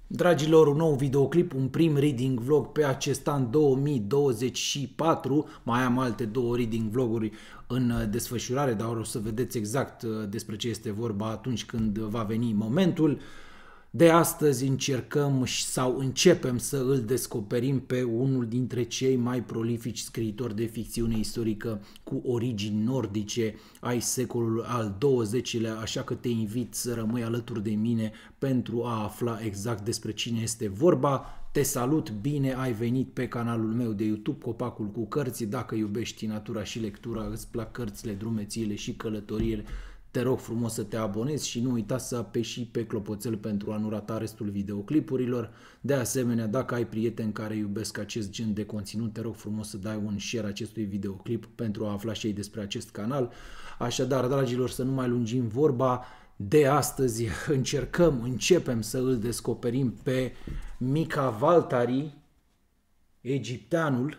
Dragilor, un nou videoclip, un prim reading vlog pe acest an 2024. Mai am alte două reading vloguri în desfășurare, dar o să vedeți exact despre ce este vorba atunci când va veni momentul. De astăzi începem să îl descoperim pe unul dintre cei mai prolifici scriitori de ficțiune istorică cu origini nordice ai secolului al XX-lea, așa că te invit să rămâi alături de mine pentru a afla exact despre cine este vorba. Te salut, bine ai venit pe canalul meu de YouTube, Copacul cu Cărți. Dacă iubești natura și lectura, îți plac cărțile, drumețiile și călătoriile, te rog frumos să te abonezi și nu uita să apeși și pe clopoțel pentru a nu rata restul videoclipurilor. De asemenea, dacă ai prieteni care iubesc acest gen de conținut, te rog frumos să dai un share acestui videoclip pentru a afla și ei despre acest canal. Așadar, dragilor, să nu mai lungim vorba, de astăzi începem să îl descoperim pe Mika Waltari, Egipteanul,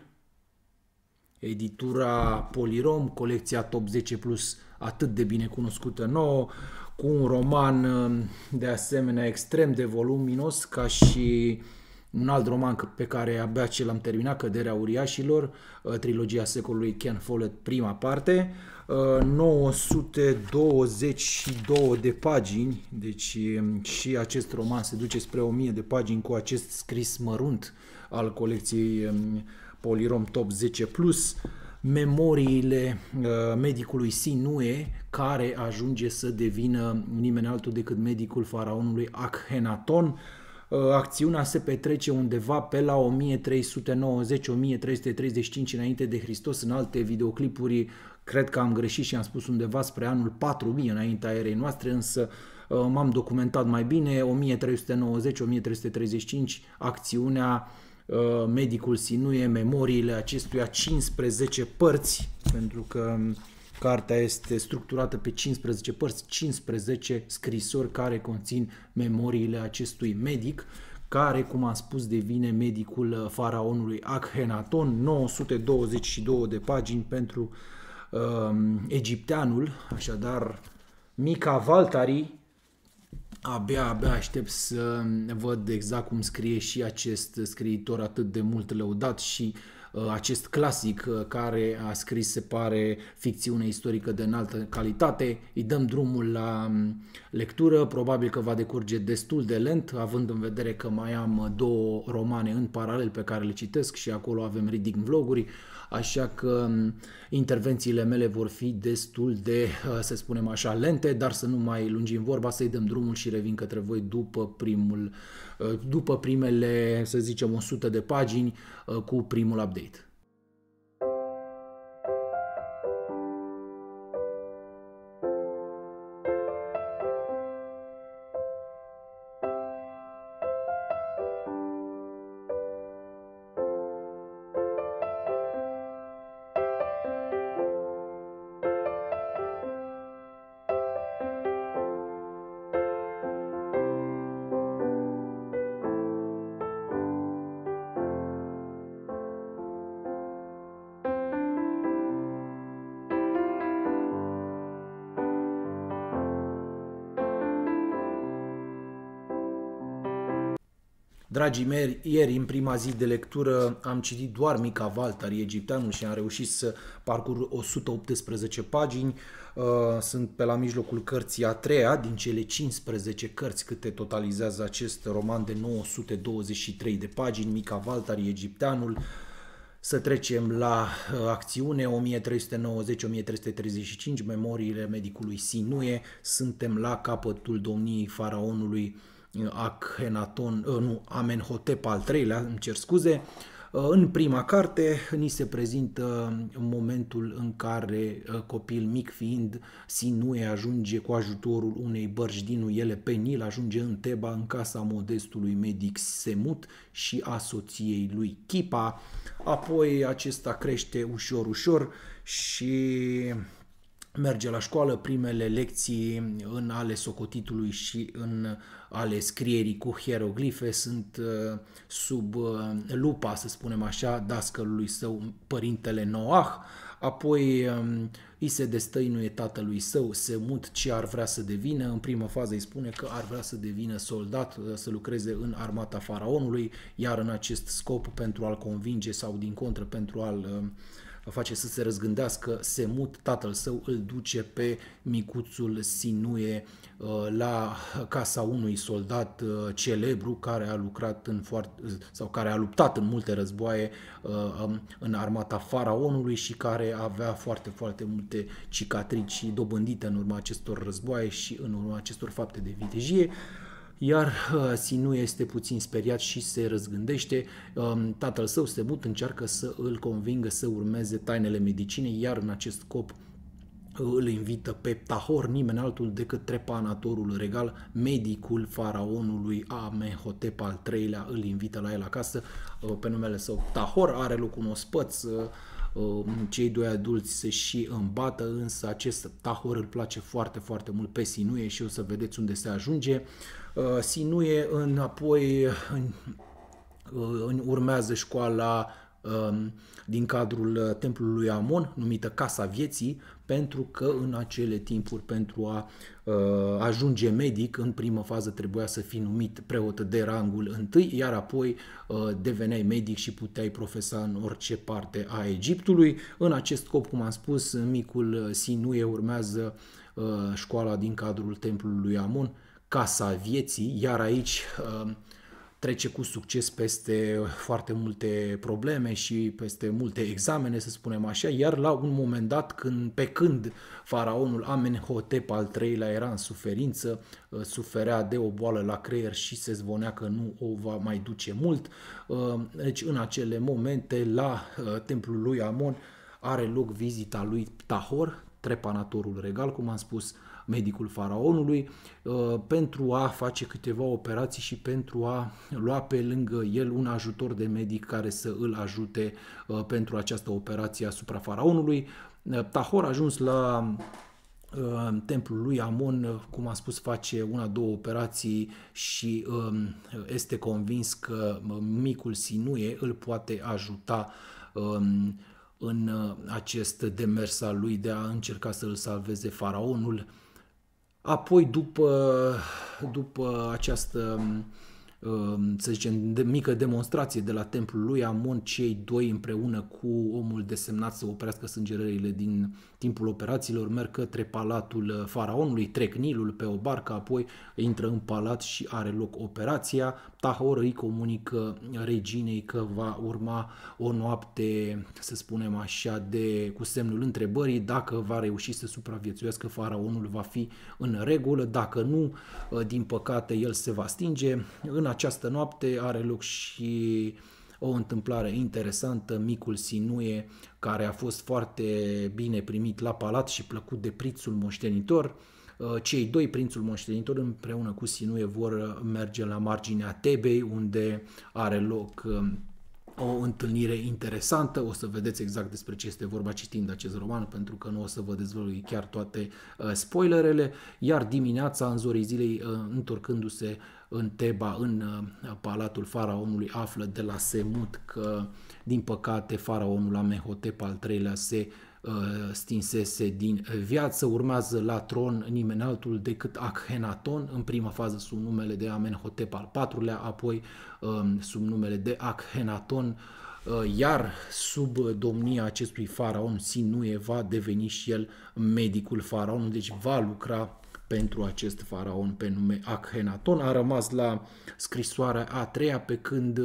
editura Polirom, colecția Top 10 Plus, atât de bine cunoscută nouă, cu un roman de asemenea extrem de voluminos, ca și un alt roman pe care abia ce l-am terminat, Căderea uriașilor, trilogia secolului Ken Follett, prima parte, 922 de pagini, deci și acest roman se duce spre 1000 de pagini cu acest scris mărunt al colecției Polirom Top 10 Plus, memoriile medicului Sinue, care ajunge să devină nimeni altul decât medicul faraonului Akhenaton. Acțiunea se petrece undeva pe la 1390-1335 înainte de Hristos. În alte videoclipuri cred că am greșit și am spus undeva spre anul 4000 înaintea erei noastre, însă m-am documentat mai bine, 1390-1335, acțiunea medicul Sinue, memoriile acestuia, 15 părți, pentru că cartea este structurată pe 15 părți, 15 scrisori care conțin memoriile acestui medic, care, cum am spus, devine medicul faraonului Akhenaton. 922 de pagini pentru egipteanul, așadar Mika Waltari. Abia aștept să văd exact cum scrie și acest scriitor atât de mult lăudat și acest clasic care a scris, se pare, ficțiune istorică de înaltă calitate. Îi dăm drumul la lectură, probabil că va decurge destul de lent, având în vedere că mai am două romane în paralel pe care le citesc și acolo avem reading vloguri, așa că intervențiile mele vor fi destul de, să spunem așa, lente, dar să nu mai lungim vorba, să-i dăm drumul și revin către voi după primele, să zicem, 100 de pagini cu primul update. Dragii mei, ieri, în prima zi de lectură, am citit doar Mika Waltari, Egipteanul, și am reușit să parcurg 118 pagini. Sunt pe la mijlocul cărții a treia din cele 15 cărți câte totalizează acest roman de 923 de pagini, Mika Waltari, Egipteanul. Să trecem la acțiune, 1390-1335, memoriile medicului Sinue. Suntem la capătul domniei faraonului Amenhotep al III-lea, îmi cer scuze. În prima carte ni se prezintă momentul în care, copil mic fiind, Sinue ajunge cu ajutorul unei bărci din Uiele pe Nil, ajunge în Teba, în casa modestului medic Semut și a soției lui Chipa. Apoi acesta crește ușor și merge la școală, primele lecții în ale socotitului și în ale scrierii cu hieroglife sunt sub lupa, să spunem așa, dascălului său, părintele Noah. Apoi îi se destăinuie tatălui său, Semut, ce ar vrea să devină. În prima fază îi spune că ar vrea să devină soldat, să lucreze în armata faraonului, iar în acest scop, pentru a-l convinge sau din contră pentru a-l face să se răzgândească, Semut, tatăl său, îl duce pe micuțul Sinue la casa unui soldat celebru care a lucrat sau care a luptat în multe războaie în armata faraonului și care avea foarte, foarte multe cicatrici dobândite în urma acestor războaie și în urma acestor fapte de vitejie. Iar Sinue este puțin speriat și se răzgândește. Tatăl său, Semut, încearcă să îl convingă să urmeze tainele medicinei, iar în acest scop îl invită pe Tahor, nimeni altul decât trepanatorul regal, medicul faraonului Amenhotep al III-lea, îl invită la el acasă pe numele său Tahor. Are loc un ospăț, cei doi adulți se și îmbată, însă acest Tahor îl place foarte, foarte mult pe Sinue și o să vedeți unde se ajunge. Sinue înapoi urmează școala din cadrul templului Amon, numită Casa Vieții, pentru că în acele timpuri, pentru a ajunge medic, în primă fază trebuia să fii numit preot de rangul întâi, iar apoi deveneai medic și puteai profesa în orice parte a Egiptului. În acest scop, cum am spus, micul Sinue urmează școala din cadrul templului Amon, Casa Vieții, iar aici trece cu succes peste foarte multe probleme și peste multe examene, să spunem așa, iar la un moment dat, pe când faraonul Amenhotep al III-lea era în suferință, suferea de o boală la creier și se zvonea că nu o va mai duce mult, deci în acele momente la templul lui Amon are loc vizita lui Tahor, trepanatorul regal, cum am spus, medicul faraonului, pentru a face câteva operații și pentru a lua pe lângă el un ajutor de medic care să îl ajute pentru această operație asupra faraonului. Tahor a ajuns la templul lui Amon, cum am spus, face una-două operații și este convins că micul Sinue îl poate ajuta în acest demers al lui de a încerca să îl salveze faraonul. Apoi, după această, să zicem, mică demonstrație de la templul lui Amon, cei doi împreună cu omul desemnat să oprească sângerările din timpul operațiilor merg către palatul faraonului, trec Nilul pe o barcă, apoi intră în palat și are loc operația. Tahor îi comunică reginei că va urma o noapte, să spunem așa, cu semnul întrebării. Dacă va reuși să supraviețuiască, faraonul va fi în regulă, dacă nu, din păcate, el se va stinge. În această noapte are loc și o întâmplare interesantă, micul Sinue, care a fost foarte bine primit la palat și plăcut de prințul moștenitor. Cei doi, prințul moștenitor împreună cu Sinue, vor merge la marginea Tebei, unde are loc o întâlnire interesantă. O să vedeți exact despre ce este vorba citind acest roman, pentru că nu o să vă dezvălui chiar toate spoilerele, iar dimineața, în zorii zilei, întorcându-se în Teba, în palatul faraonului, află de la Semut că, din păcate, faraonul Amenhotep al III-lea se stinsese din viață. Urmează la tron nimeni altul decât Akhenaton, în prima fază sub numele de Amenhotep al IV-lea, apoi sub numele de Akhenaton, iar sub domnia acestui faraon Sinue va deveni și el medicul faraonului, deci va lucra pentru acest faraon pe nume Akhenaton. A rămas la scrisoarea a treia, pe când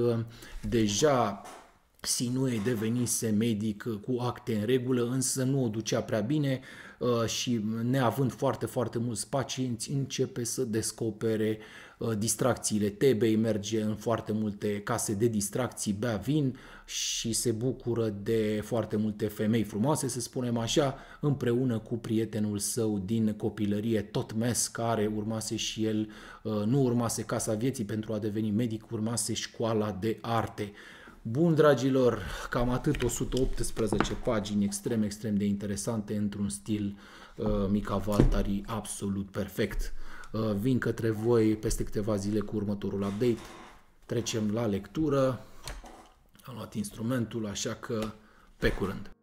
deja Sinue devenise medic cu acte în regulă, însă nu o ducea prea bine și, neavând foarte, foarte mulți pacienți, începe să descopere distracțiile Tebei, merge în foarte multe case de distracții, bea vin și se bucură de foarte multe femei frumoase, să spunem așa, împreună cu prietenul său din copilărie, Totmes, care urmase și el, nu urmase Casa Vieții pentru a deveni medic, urmase școala de arte. Bun, dragilor, cam atât, 118 pagini extrem, extrem de interesante într-un stil Mica Valtari absolut perfect. Vin către voi peste câteva zile cu următorul update. Trecem la lectură. Am luat instrumentul, așa că pe curând.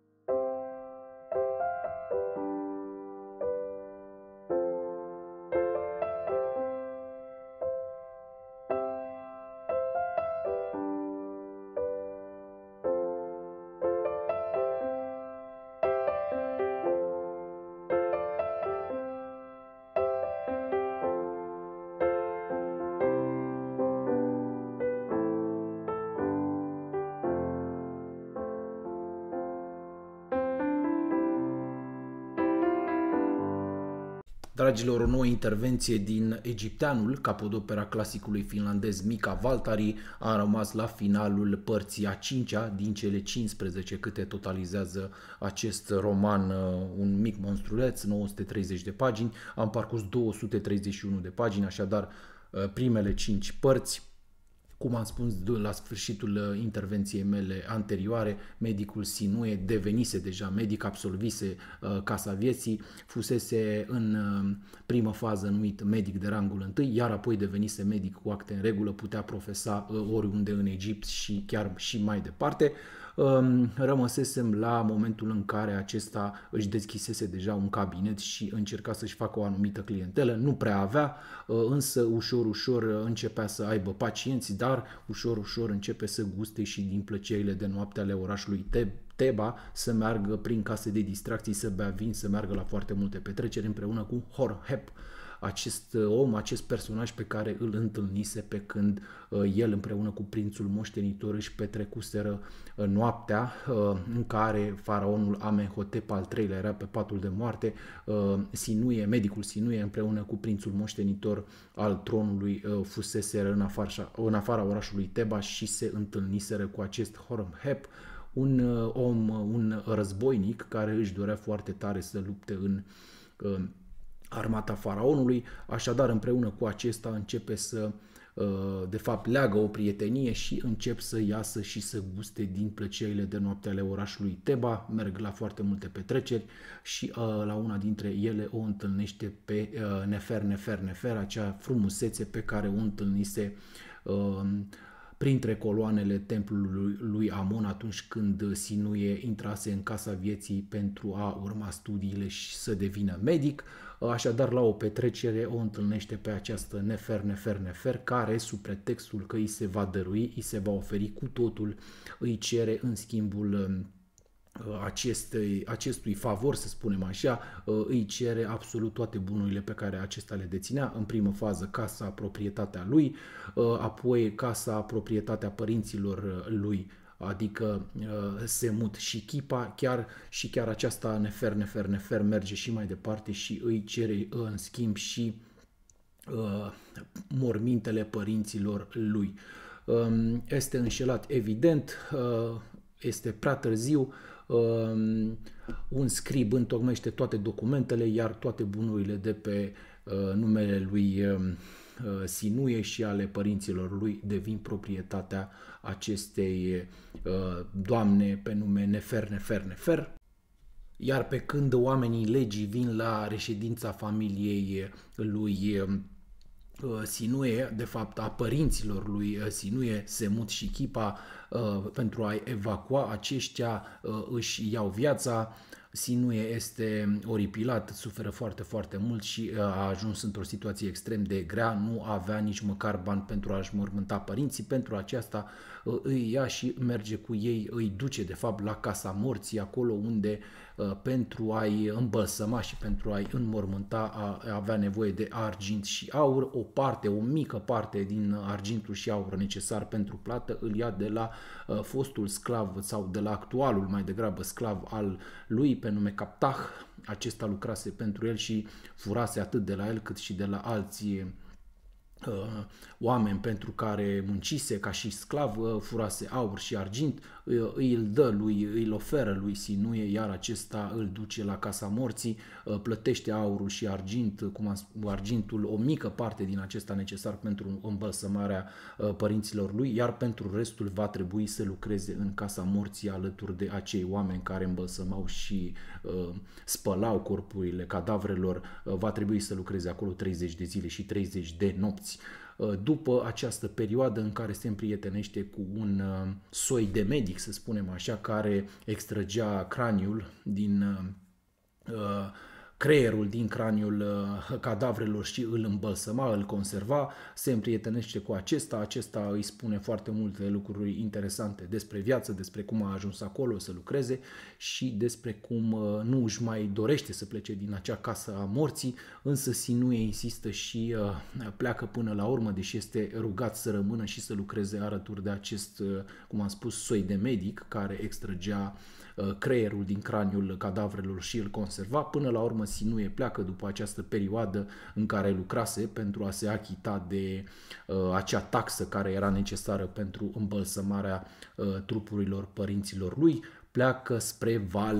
Dragilor, o nouă intervenție din Egipteanul, capodopera clasicului finlandez Mika Valtari, a rămas la finalul părții a 5-a din cele 15 câte totalizează acest roman, un mic monstruleț, 930 de pagini. Am parcurs 231 de pagini, așadar primele 5 părți. Cum am spus la sfârșitul intervenției mele anterioare, medicul Sinue devenise deja medic, absolvise Casa Vieții, fusese în primă fază numit medic de rangul 1, iar apoi devenise medic cu acte în regulă, putea profesa oriunde în Egipt și chiar și mai departe. Rămăsesem la momentul în care acesta își deschisese deja un cabinet și încerca să-și facă o anumită clientelă. Nu prea avea, însă ușor, ușor începea să aibă pacienți, dar ușor, ușor începe să guste și din plăcerile de noapte ale orașului Teba, să meargă prin case de distracții, să bea vin, să meargă la foarte multe petreceri împreună cu Horhep, acest om, acest personaj pe care îl întâlnise pe când el împreună cu prințul moștenitor își petrecuseră noaptea în care faraonul Amenhotep al III-lea era pe patul de moarte. Sinuie, medicul Sinuie împreună cu prințul moștenitor al tronului fuseseră în afara orașului Teba și se întâlniseră cu acest Horhep, un om, un războinic care își dorea foarte tare să lupte în armata faraonului, așadar împreună cu acesta începe să, de fapt, leagă o prietenie și încep să iasă și să guste din plăcerile de noapte ale orașului Teba, merg la foarte multe petreceri și la una dintre ele o întâlnește pe Nefer, acea frumusețe pe care o întâlnise printre coloanele templului lui Amon atunci când Sinuie intrase în Casa Vieții pentru a urma studiile și să devină medic. Așadar, la o petrecere o întâlnește pe această Nefer, care, sub pretextul că îi se va dărui, îi se va oferi cu totul, îi cere în schimbul acestui favor, să spunem așa, îi cere absolut toate bunurile pe care acesta le deținea. În primă fază casa, proprietatea lui, apoi casa, proprietatea părinților lui, adică Semut și Chipa, chiar aceasta Nefer merge și mai departe și îi cere în schimb și mormintele părinților lui. Este înșelat, evident, este prea târziu, un scrib întocmește toate documentele, iar toate bunurile de pe numele lui Sinuie și ale părinților lui devin proprietatea acestei doamne pe nume Nefer. Iar pe când oamenii legii vin la reședința familiei lui Sinuie, de fapt a părinților lui Sinuie, Semut și Chipa, pentru a evacua, aceștia își iau viața. Sinuie este oripilat, suferă foarte, foarte mult și a ajuns într-o situație extrem de grea, nu avea nici măcar bani pentru a-și mormânta părinții, pentru aceasta îi ia și merge cu ei, îi duce de fapt la Casa Morții, acolo unde pentru a-i îmbălsăma și pentru a-i înmormânta avea nevoie de argint și aur, o mică parte din argintul și aur necesar pentru plată îl ia de la fostul sclav sau de la actualul mai degrabă sclav al lui pe nume Captah. Acesta lucrase pentru el și furase atât de la el cât și de la alții oameni pentru care muncise ca și sclav, furase aur și argint, îl dă lui, îl oferă lui Sinuie, iar acesta îl duce la casa morții, plătește aurul și argintul, o mică parte din acesta necesar pentru îmbălsămarea părinților lui, iar pentru restul va trebui să lucreze în casa morții alături de acei oameni care îmbălsămau și spălau corpurile cadavrelor, va trebui să lucreze acolo 30 de zile și 30 de nopți. După această perioadă în care se împrietenește cu un soi de medic, să spunem așa, care extrăgea craniul din creierul din craniul cadavrelor și îl îmbălsăma, îl conserva, se împrietenește cu acesta îi spune foarte multe lucruri interesante despre viață, despre cum a ajuns acolo să lucreze și despre cum nu își mai dorește să plece din acea casă a morții, însă Sinuie insistă și pleacă până la urmă, deși este rugat să rămână și să lucreze alături de acest, cum am spus, soi de medic care extrăgea creierul din craniul cadavrelor și îl conserva. Până la urmă Sinuie pleacă după această perioadă în care lucrase pentru a se achita de acea taxă care era necesară pentru îmbălsămarea trupurilor părinților lui. Pleacă spre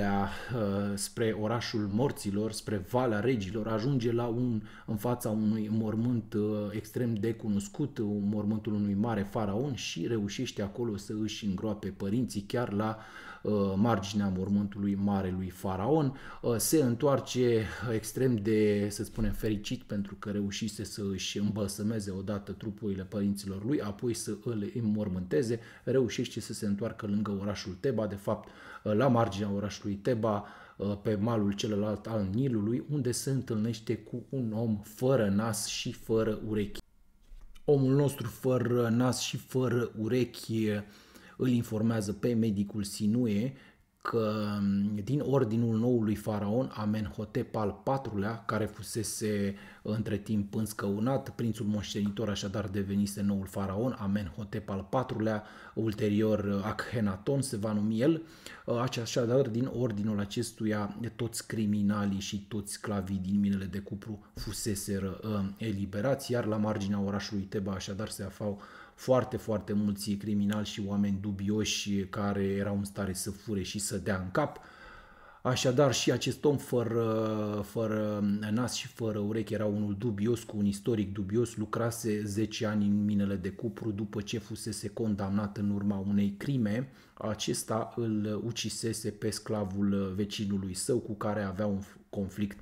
spre orașul morților, spre Valea Regilor, ajunge în fața unui mormânt extrem de cunoscut, mormântul unui mare faraon și reușește acolo să își îngroape părinții chiar la marginea mormântului marelui faraon. Se întoarce extrem de, să spunem, fericit pentru că reușise să își îmbălsămeze odată trupurile părinților lui, apoi să îl înmormânteze, reușește să se întoarcă lângă orașul Teba, de fapt la marginea orașului Teba, pe malul celălalt al Nilului, unde se întâlnește cu un om fără nas și fără urechi. Omul nostru fără nas și fără urechi îl informează pe medicul Sinuie că din ordinul noului faraon Amenhotep al IV-lea, care fusese între timp înscăunat, prințul moștenitor așadar devenise noul faraon, Amenhotep al IV-lea, ulterior Akhenaton se va numi el, așadar din ordinul acestuia toți criminalii și toți sclavii din minele de cupru fuseseră eliberați, iar la marginea orașului Teba așadar se aflau foarte mulți criminali și oameni dubioși care erau în stare să fure și să dea în cap. Așadar și acest om fără nas și fără urechi era unul dubios, cu un istoric dubios, lucrase 10 ani în minele de cupru după ce fusese condamnat în urma unei crime. Acesta îl ucisese pe sclavul vecinului său cu care avea un conflict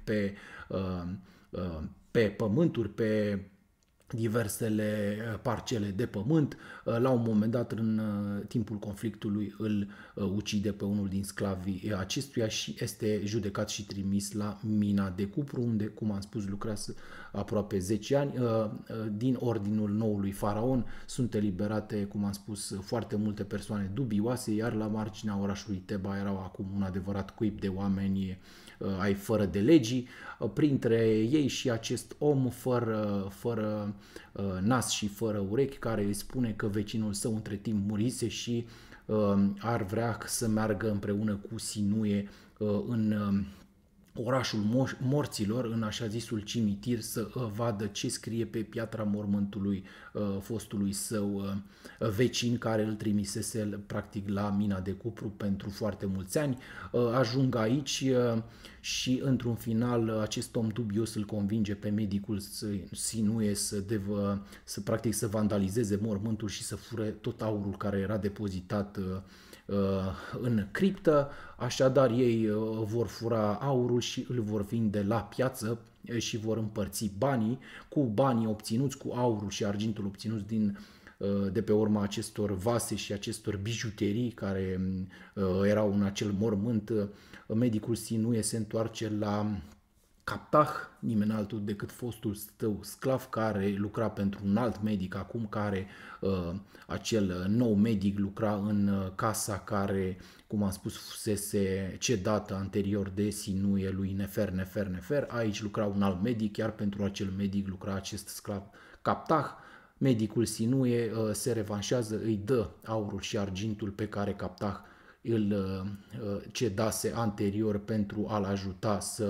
pe pământuri, pe diversele parcele de pământ. La un moment dat, în timpul conflictului, îl ucide pe unul din sclavii acestuia și este judecat și trimis la mina de cupru, unde, cum am spus, lucrează aproape 10 ani. Din ordinul noului faraon sunt eliberate, cum am spus, foarte multe persoane dubioase, iar la marginea orașului Teba erau acum un adevărat cuib de oameni ai fără de legii, printre ei și acest om fără nas și fără urechi, care îi spune că vecinul său între timp murise și ar vrea să meargă împreună cu Sinuie în orașul morților, în așa zisul cimitir, să vadă ce scrie pe piatra mormântului fostului său vecin, care îl trimisese practic la mina de cupru pentru foarte mulți ani. Ajung aici și într-un final acest om dubios îl convinge pe medicul Sinuie să practic să vandalizeze mormântul și să fure tot aurul care era depozitat în criptă. Așadar ei vor fura aurul și îl vor vinde la piață și vor împărți banii. Cu banii obținuți, cu aurul și argintul obținuți de pe urma acestor vase și acestor bijuterii care erau în acel mormânt, medicul Sinuie se întoarce la Captah, nimeni altul decât fostul său sclav care lucra pentru un alt medic acum, care acel nou medic lucra în casa care, cum am spus, fusese cedată anterior de Sinuie lui Nefer. Aici lucra un alt medic, iar pentru acel medic lucra acest sclav Captah. Medicul Sinuie se revanșează, îi dă aurul și argintul pe care Captah îl cedase anterior pentru a-l ajuta să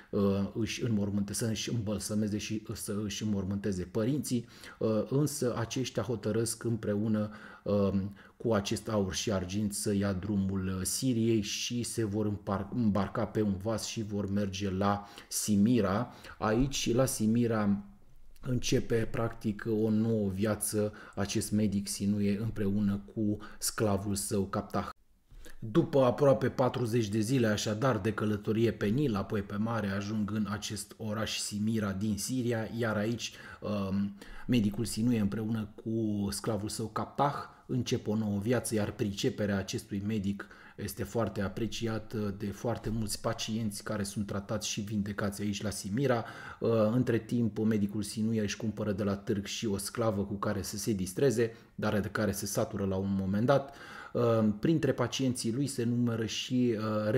să își îmbălsămeze și să își înmormânteze părinții, însă aceștia hotărăsc împreună cu acest aur și argint să ia drumul Siriei și se vor îmbarca pe un vas și vor merge la Simira. Aici, la Simira, începe practic o nouă viață acest medic Sinuhe împreună cu sclavul său Captah. După aproape 40 de zile așadar de călătorie pe Nil, apoi pe mare, ajung în acest oraș Simira din Siria, iar aici medicul Sinuhe împreună cu sclavul său Captah încep o nouă viață, iar priceperea acestui medic este foarte apreciată de foarte mulți pacienți care sunt tratați și vindecați aici la Simira. Între timp, medicul Sinuhe își cumpără de la târg și o sclavă cu care să se distreze, dar de care se satură la un moment dat. Printre pacienții lui se numără și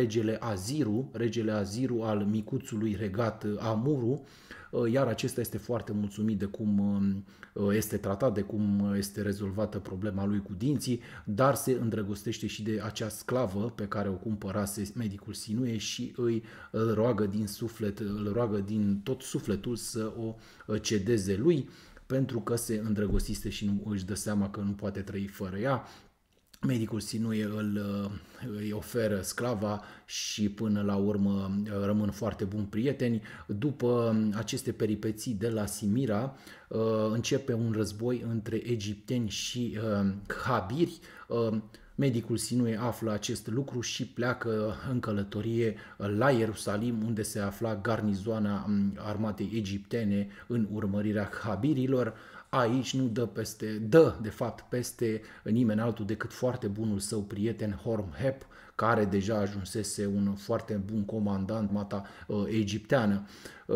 regele Aziru al micuțului regat Amuru, iar acesta este foarte mulțumit de cum este tratat, de cum este rezolvată problema lui cu dinții, dar se îndrăgostește și de acea sclavă pe care o cumpărase medicul Sinuhe și îl roagă din tot sufletul să o cedeze lui, pentru că se îndrăgostise și nu își dă seama că nu poate trăi fără ea. Medicul Sinuhe îi oferă sclava și până la urmă rămân foarte buni prieteni. După aceste peripeții de la Simira începe un război între egipteni și habiri. Medicul Sinuhe află acest lucru și pleacă în călătorie la Ierusalim, unde se afla garnizoana armatei egiptene în urmărirea habirilor. Aici nu dă de fapt peste nimeni altul decât foarte bunul său prieten Hormheb, care deja ajunsese un foarte bun comandant armata egipteană.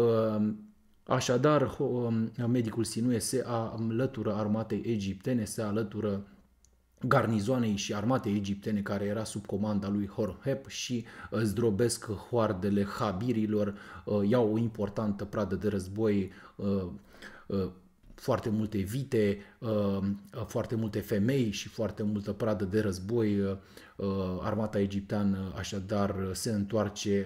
Așadar, medicul Sinuhe se alătură armatei egiptene, se alătură garnizoanei și armatei egiptene care era sub comanda lui Hormheb și zdrobesc hoardele habirilor, iau o importantă pradă de război, foarte multe vite, foarte multe femei și foarte multă pradă de război. Armata egipteană așadar se întoarce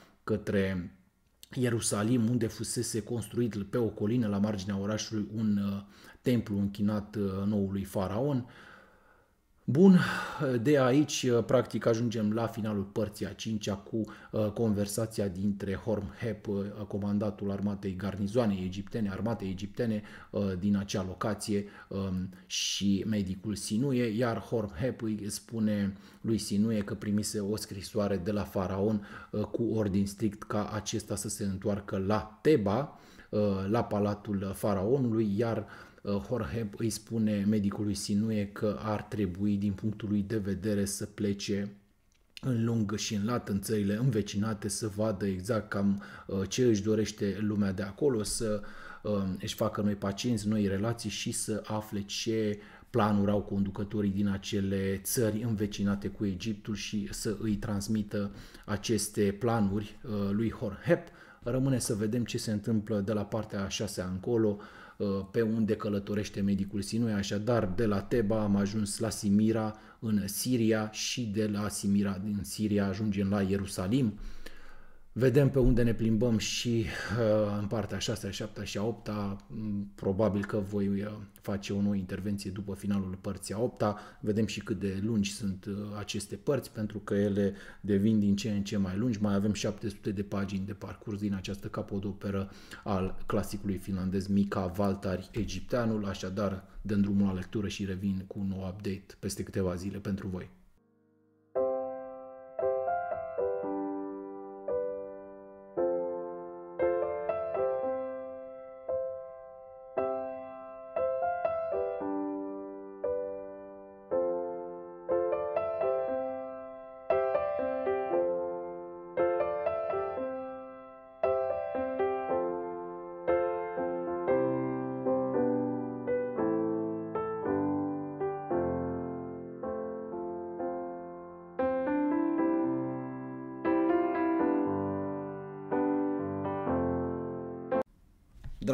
către Ierusalim, unde fusese construit pe o colină la marginea orașului un templu închinat noului faraon. Bun, de aici practic ajungem la finalul părții a 5-a cu conversația dintre Hormheb, comandatul armatei garnizoanei armatei egiptene din acea locație, și medicul Sinuhe, iar Hormheb îi spune lui Sinuhe că primise o scrisoare de la faraon cu ordin strict ca acesta să se întoarcă la Teba, la palatul faraonului, iar Hormheb îi spune medicului Sinuhe că ar trebui, din punctul lui de vedere, să plece în lung și în lat în țările învecinate, să vadă exact cam ce își dorește lumea de acolo, să își facă noi pacienți, noi relații și să afle ce planuri au conducătorii din acele țări învecinate cu Egiptul și să îi transmită aceste planuri lui Hormheb. Rămâne să vedem ce se întâmplă de la partea a 6-a încolo, pe unde călătorește medicul Sinuhe. Așadar, de la Teba am ajuns la Simira în Siria și de la Simira din Siria ajungem la Ierusalim. Vedem pe unde ne plimbăm și în partea 6-a, 7-a și a 8-a. Probabil că voi face o nouă intervenție după finalul părții a 8-a. Vedem și cât de lungi sunt aceste părți, pentru că ele devin din ce în ce mai lungi. Mai avem 700 de pagini de parcurs din această capodoperă al clasicului finlandez Mika Waltari, Egipteanul. Așadar, dăm drumul la lectură și revin cu un nou update peste câteva zile pentru voi.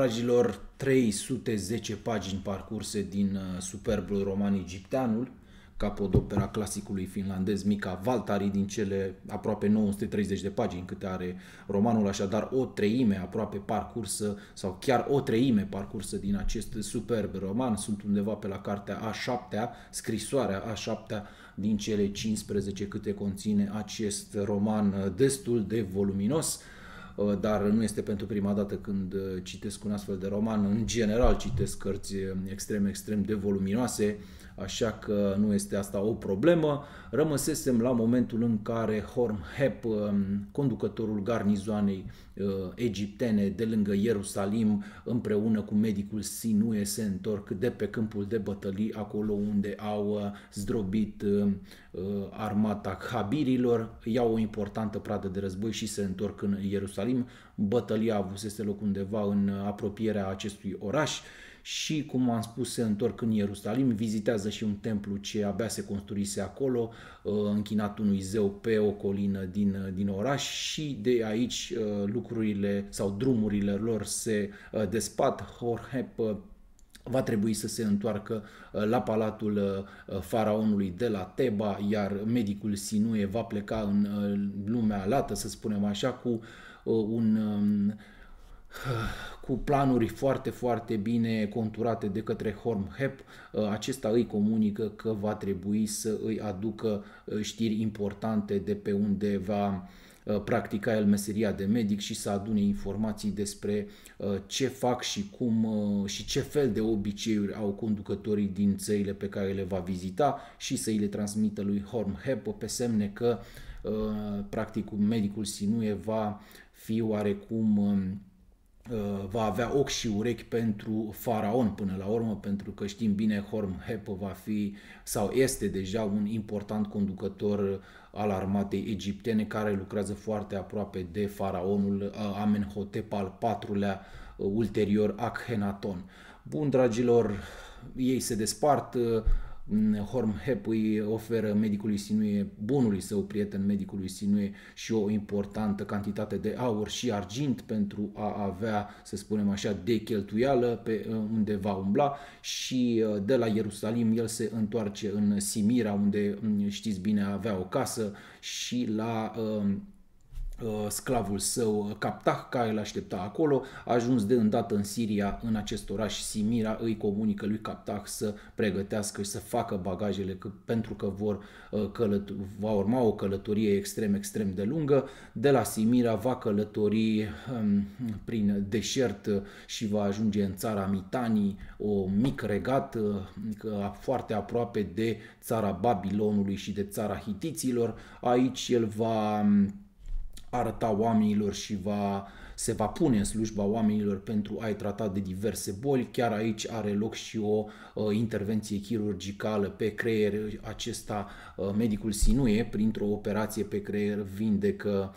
Dragilor, 310 pagini parcurse din superbul roman Egipteanul, capodopera clasicului finlandez Mika Waltari din cele aproape 930 de pagini câte are romanul, așadar o treime aproape parcursă sau chiar o treime parcursă din acest superb roman. Sunt undeva pe la cartea a 7-a, scrisoarea a 7-a din cele 15 câte conține acest roman destul de voluminos. Dar nu este pentru prima dată când citesc un astfel de roman. În general citesc cărți extrem de voluminoase, așa că nu este asta o problemă. Rămăsesem la momentul în care Hormheb, conducătorul garnizoanei egiptene de lângă Ierusalim, împreună cu medicul Sinue se întorc de pe câmpul de bătălii, acolo unde au zdrobit armata Habirilor, iau o importantă pradă de război și se întorc în Ierusalim. Bătălia avusese loc undeva în apropierea acestui oraș și, cum am spus, se întorc în Ierusalim, vizitează și un templu ce abia se construise acolo, închinat unui zeu pe o colină din oraș, și de aici lucrurile sau drumurile lor se despart. Hormheb va trebui să se întoarcă la palatul faraonului de la Teba, iar medicul Sinue va pleca în lumea lată, să spunem așa, cu planuri foarte bine conturate de către Hormheb. Acesta îi comunică că va trebui să îi aducă știri importante de pe unde va practica el meseria de medic și să adune informații despre ce fac și cum și ce fel de obiceiuri au conducătorii din țările pe care le va vizita și să îi le transmită lui Hormheb, pe semne că practic medicul Sinue va fi oarecum va avea ochi și urechi pentru faraon până la urmă, pentru că știm bine, Hormheb va fi sau este deja un important conducător al armatei egiptene care lucrează foarte aproape de faraonul Amenhotep al IV-lea, ulterior Akhenaton. Bun, dragilor, ei se despart. Hormheb îi oferă medicului Sinue, bunului său prieten medicului Sinue, și o importantă cantitate de aur și argint pentru a avea, să spunem așa, de cheltuială pe unde va umbla, și de la Ierusalim el se întoarce în Simira, unde, știți bine, avea o casă, și la sclavul său Captah, care îl aștepta acolo. A ajuns de îndată în Siria, în acest oraș Simira, îi comunică lui Captah să pregătească și să facă bagajele, pentru că va urma o călătorie extrem de lungă. De la Simira va călători prin deșert și va ajunge în țara Mitanii, o mic regat foarte aproape de țara Babilonului și de țara Hitiților. Aici el va arăta oamenilor și se va pune în slujba oamenilor pentru a-i trata de diverse boli. Chiar aici are loc și o intervenție chirurgicală pe creier. Acesta, medicul Sinue, printr-o operație pe creier, vindecă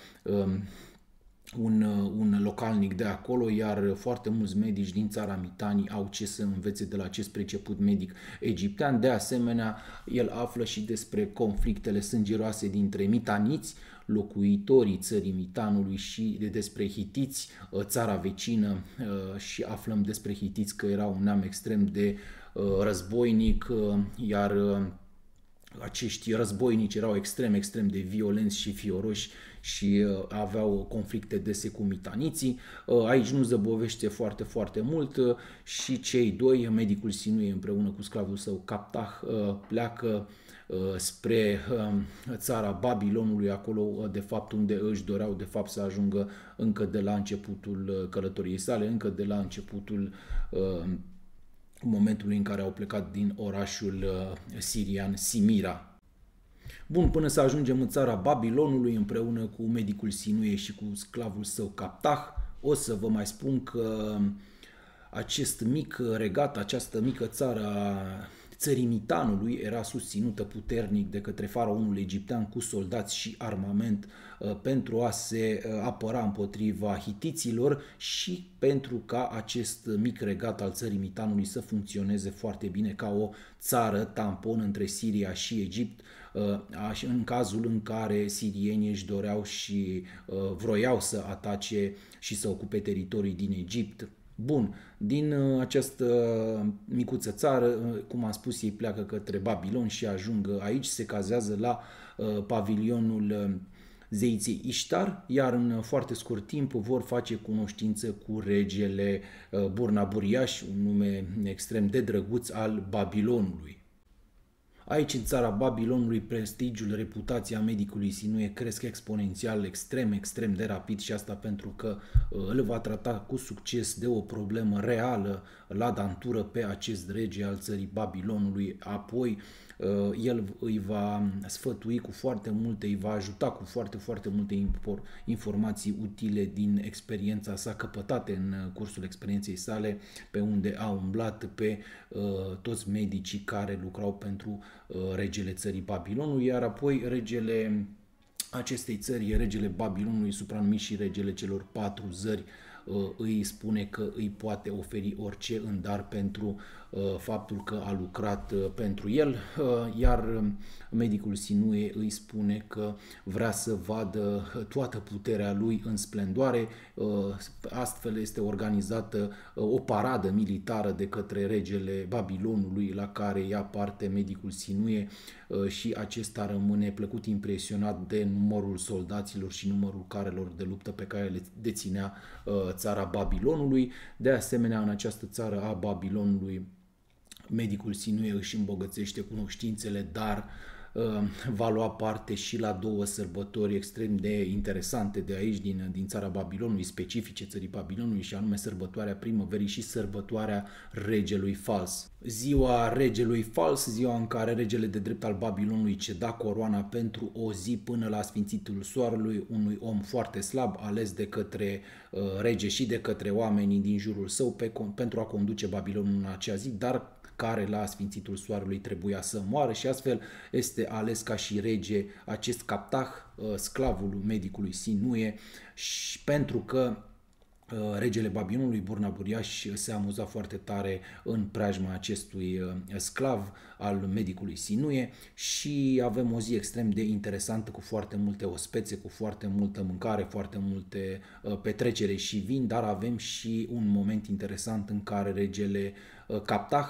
un localnic de acolo, iar foarte mulți medici din țara Mitanii au ce să învețe de la acest priceput medic egiptean. De asemenea, el află și despre conflictele sângeroase dintre mitaniți, locuitorii țării Mitanului, și despre hitiți, țara vecină, și aflăm despre hitiți că era un neam extrem de războinic, iar acești războinici erau extrem de violenți și fioroși și aveau conflicte dese cu mitaniții. Aici nu zăbovește foarte mult și cei doi, medicul Sinue împreună cu sclavul său Captah, pleacă spre țara Babilonului, acolo de fapt unde își doreau de fapt să ajungă încă de la începutul călătoriei sale, încă de la începutul momentului în care au plecat din orașul sirian Simira. Bun, până să ajungem în țara Babilonului împreună cu medicul Sinue și cu sclavul său Captah, o să vă mai spun că acest mic regat, această mică țară a țării Mitanului era susținută puternic de către faraonul egiptean cu soldați și armament pentru a se apăra împotriva hitiților și pentru ca acest mic regat al țării Mitanului să funcționeze foarte bine ca o țară tampon între Siria și Egipt, în cazul în care sirienii își doreau și vroiau să atace și să ocupe teritorii din Egipt. Bun, din această micuță țară, cum am spus, ei pleacă către Babilon și ajung aici, se cazează la pavilionul zeiței Ishtar, iar în foarte scurt timp vor face cunoștință cu regele Burnaburiaș, un nume extrem de drăguț al Babilonului. Aici, în țara Babilonului, prestigiul, reputația medicului Sinue cresc exponențial, extrem de rapid și asta pentru că îl va trata cu succes de o problemă reală la dantură pe acest rege al țării Babilonului. Apoi el îi va sfătui cu foarte multe, îi va ajuta cu foarte multe informații utile din experiența sa căpătate în cursul experienței sale, pe unde a umblat pe toți medicii care lucrau pentru regele țării Babilonului, iar apoi regele acestei țări, regele Babilonului, supranumit și regele celor 4 zări, îi spune că îi poate oferi orice în dar pentru faptul că a lucrat pentru el, iar medicul Sinue îi spune că vrea să vadă toată puterea lui în splendoare. Astfel este organizată o paradă militară de către regele Babilonului, la care ia parte medicul Sinue și acesta rămâne plăcut impresionat de numărul soldaților și numărul carelor de luptă pe care le deținea țara Babilonului. De asemenea, în această țară a Babilonului, medicul Sinue își îmbogățește cunoștințele, dar va lua parte și la 2 sărbători extrem de interesante de aici, din țara Babilonului, specifice țării Babilonului, și anume sărbătoarea primăverii și sărbătoarea regelui fals. Ziua regelui fals, ziua în care regele de drept al Babilonului ceda coroana pentru o zi până la sfințitul soarelui unui om foarte slab, ales de către rege și de către oamenii din jurul său pentru a conduce Babilonul în acea zi, dar care la sfințitul soarelui trebuia să moară, și astfel este ales ca și rege acest Captah, sclavul medicului Sinue, și pentru că regele Babilonului Burnaburiaș se amuza foarte tare în preajma acestui sclav al medicului Sinue, și avem o zi extrem de interesantă cu foarte multe ospețe, cu foarte multă mâncare, foarte multe petrecere și vin, dar avem și un moment interesant în care regele Captah,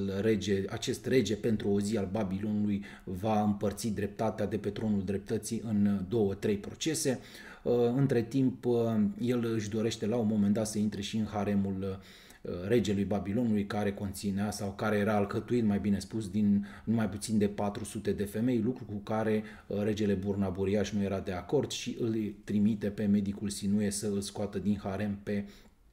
acest rege pentru o zi al Babilonului, va împărți dreptatea de pe tronul dreptății în 2-3 procese. Între timp, el își dorește la un moment dat să intre și în haremul regelui Babilonului, care conținea, sau care era alcătuit, mai bine spus, din numai puțin de 400 de femei, lucru cu care regele Burnaburiaș nu era de acord și îl trimite pe medicul Sinue să îl scoată din harem pe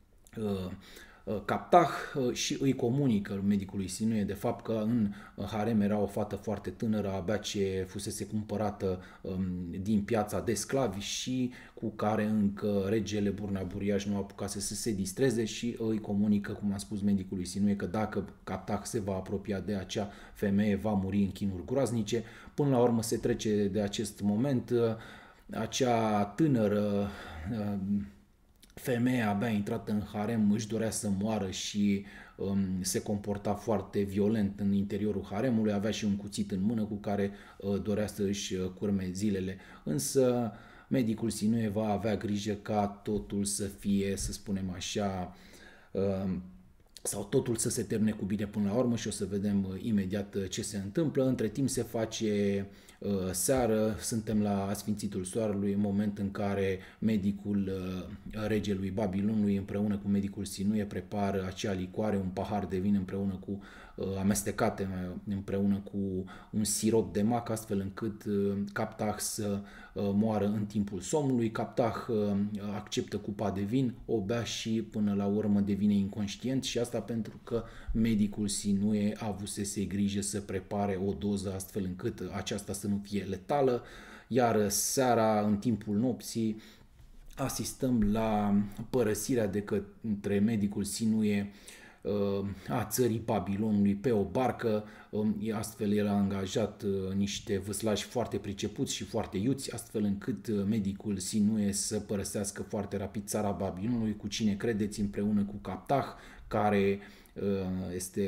Captah și îi comunică medicului Sinue de fapt că în harem era o fată foarte tânără, abia ce fusese cumpărată din piața de sclavi și cu care încă regele Burnaburiaș nu apucase să se distreze, și îi comunică, cum am spus, medicului Sinue că dacă Captah se va apropia de acea femeie, va muri în chinuri groaznice. Până la urmă se trece de acest moment, acea tânără femeia abia intrată în harem își dorea să moară și se comporta foarte violent în interiorul haremului, avea și un cuțit în mână cu care dorea să își curme zilele. Însă medicul Sinue va avea grijă ca totul să fie, să spunem așa, sau totul să se termine cu bine până la urmă, și o să vedem imediat ce se întâmplă. Între timp se face seară, suntem la sfințitul soarelui, în moment în care medicul regelui Babilonului împreună cu medicul Sinue prepară acea licoare, un pahar de vin împreună cu amestecate împreună cu un sirop de mac, astfel încât Captah să moară în timpul somnului. Captah acceptă cupa de vin, o bea și până la urmă devine inconștient, și asta pentru că medicul Sinue avusese grijă să prepare o doză astfel încât aceasta să nu fie letală, iar seara, în timpul nopții, asistăm la părăsirea de către medicul Sinue a țării Babilonului pe o barcă. Astfel el a angajat niște văslași foarte pricepuți și foarte iuți, astfel încât medicul Sinue să părăsească foarte rapid țara Babilonului. Cu cine credeți? Împreună cu Captah, care este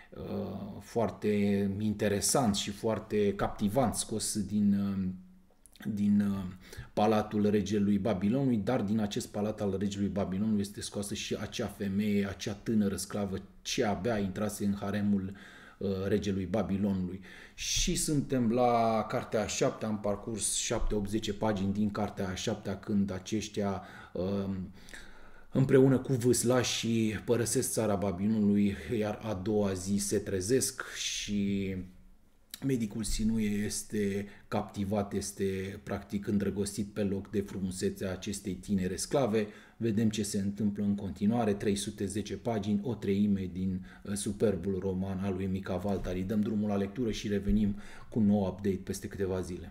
foarte interesant și foarte captivant, scos din Palatul regelui Babilonului, dar din acest palat al regelui Babilonului este scoasă și acea femeie, acea tânără sclavă ce abia intrase în haremul regelui Babilonului. Și suntem la cartea a 7, am parcurs 7-80 pagini din cartea a 7 când aceștia împreună cu vâslașii părăsesc țara Babilonului, iar a doua zi se trezesc și medicul Sinuie este captivat, este practic îndrăgostit pe loc de frumusețea acestei tinere sclave. Vedem ce se întâmplă în continuare, 310 pagini, o treime din superbul roman al lui Mica Valtari. Dăm drumul la lectură și revenim cu un nou update peste câteva zile.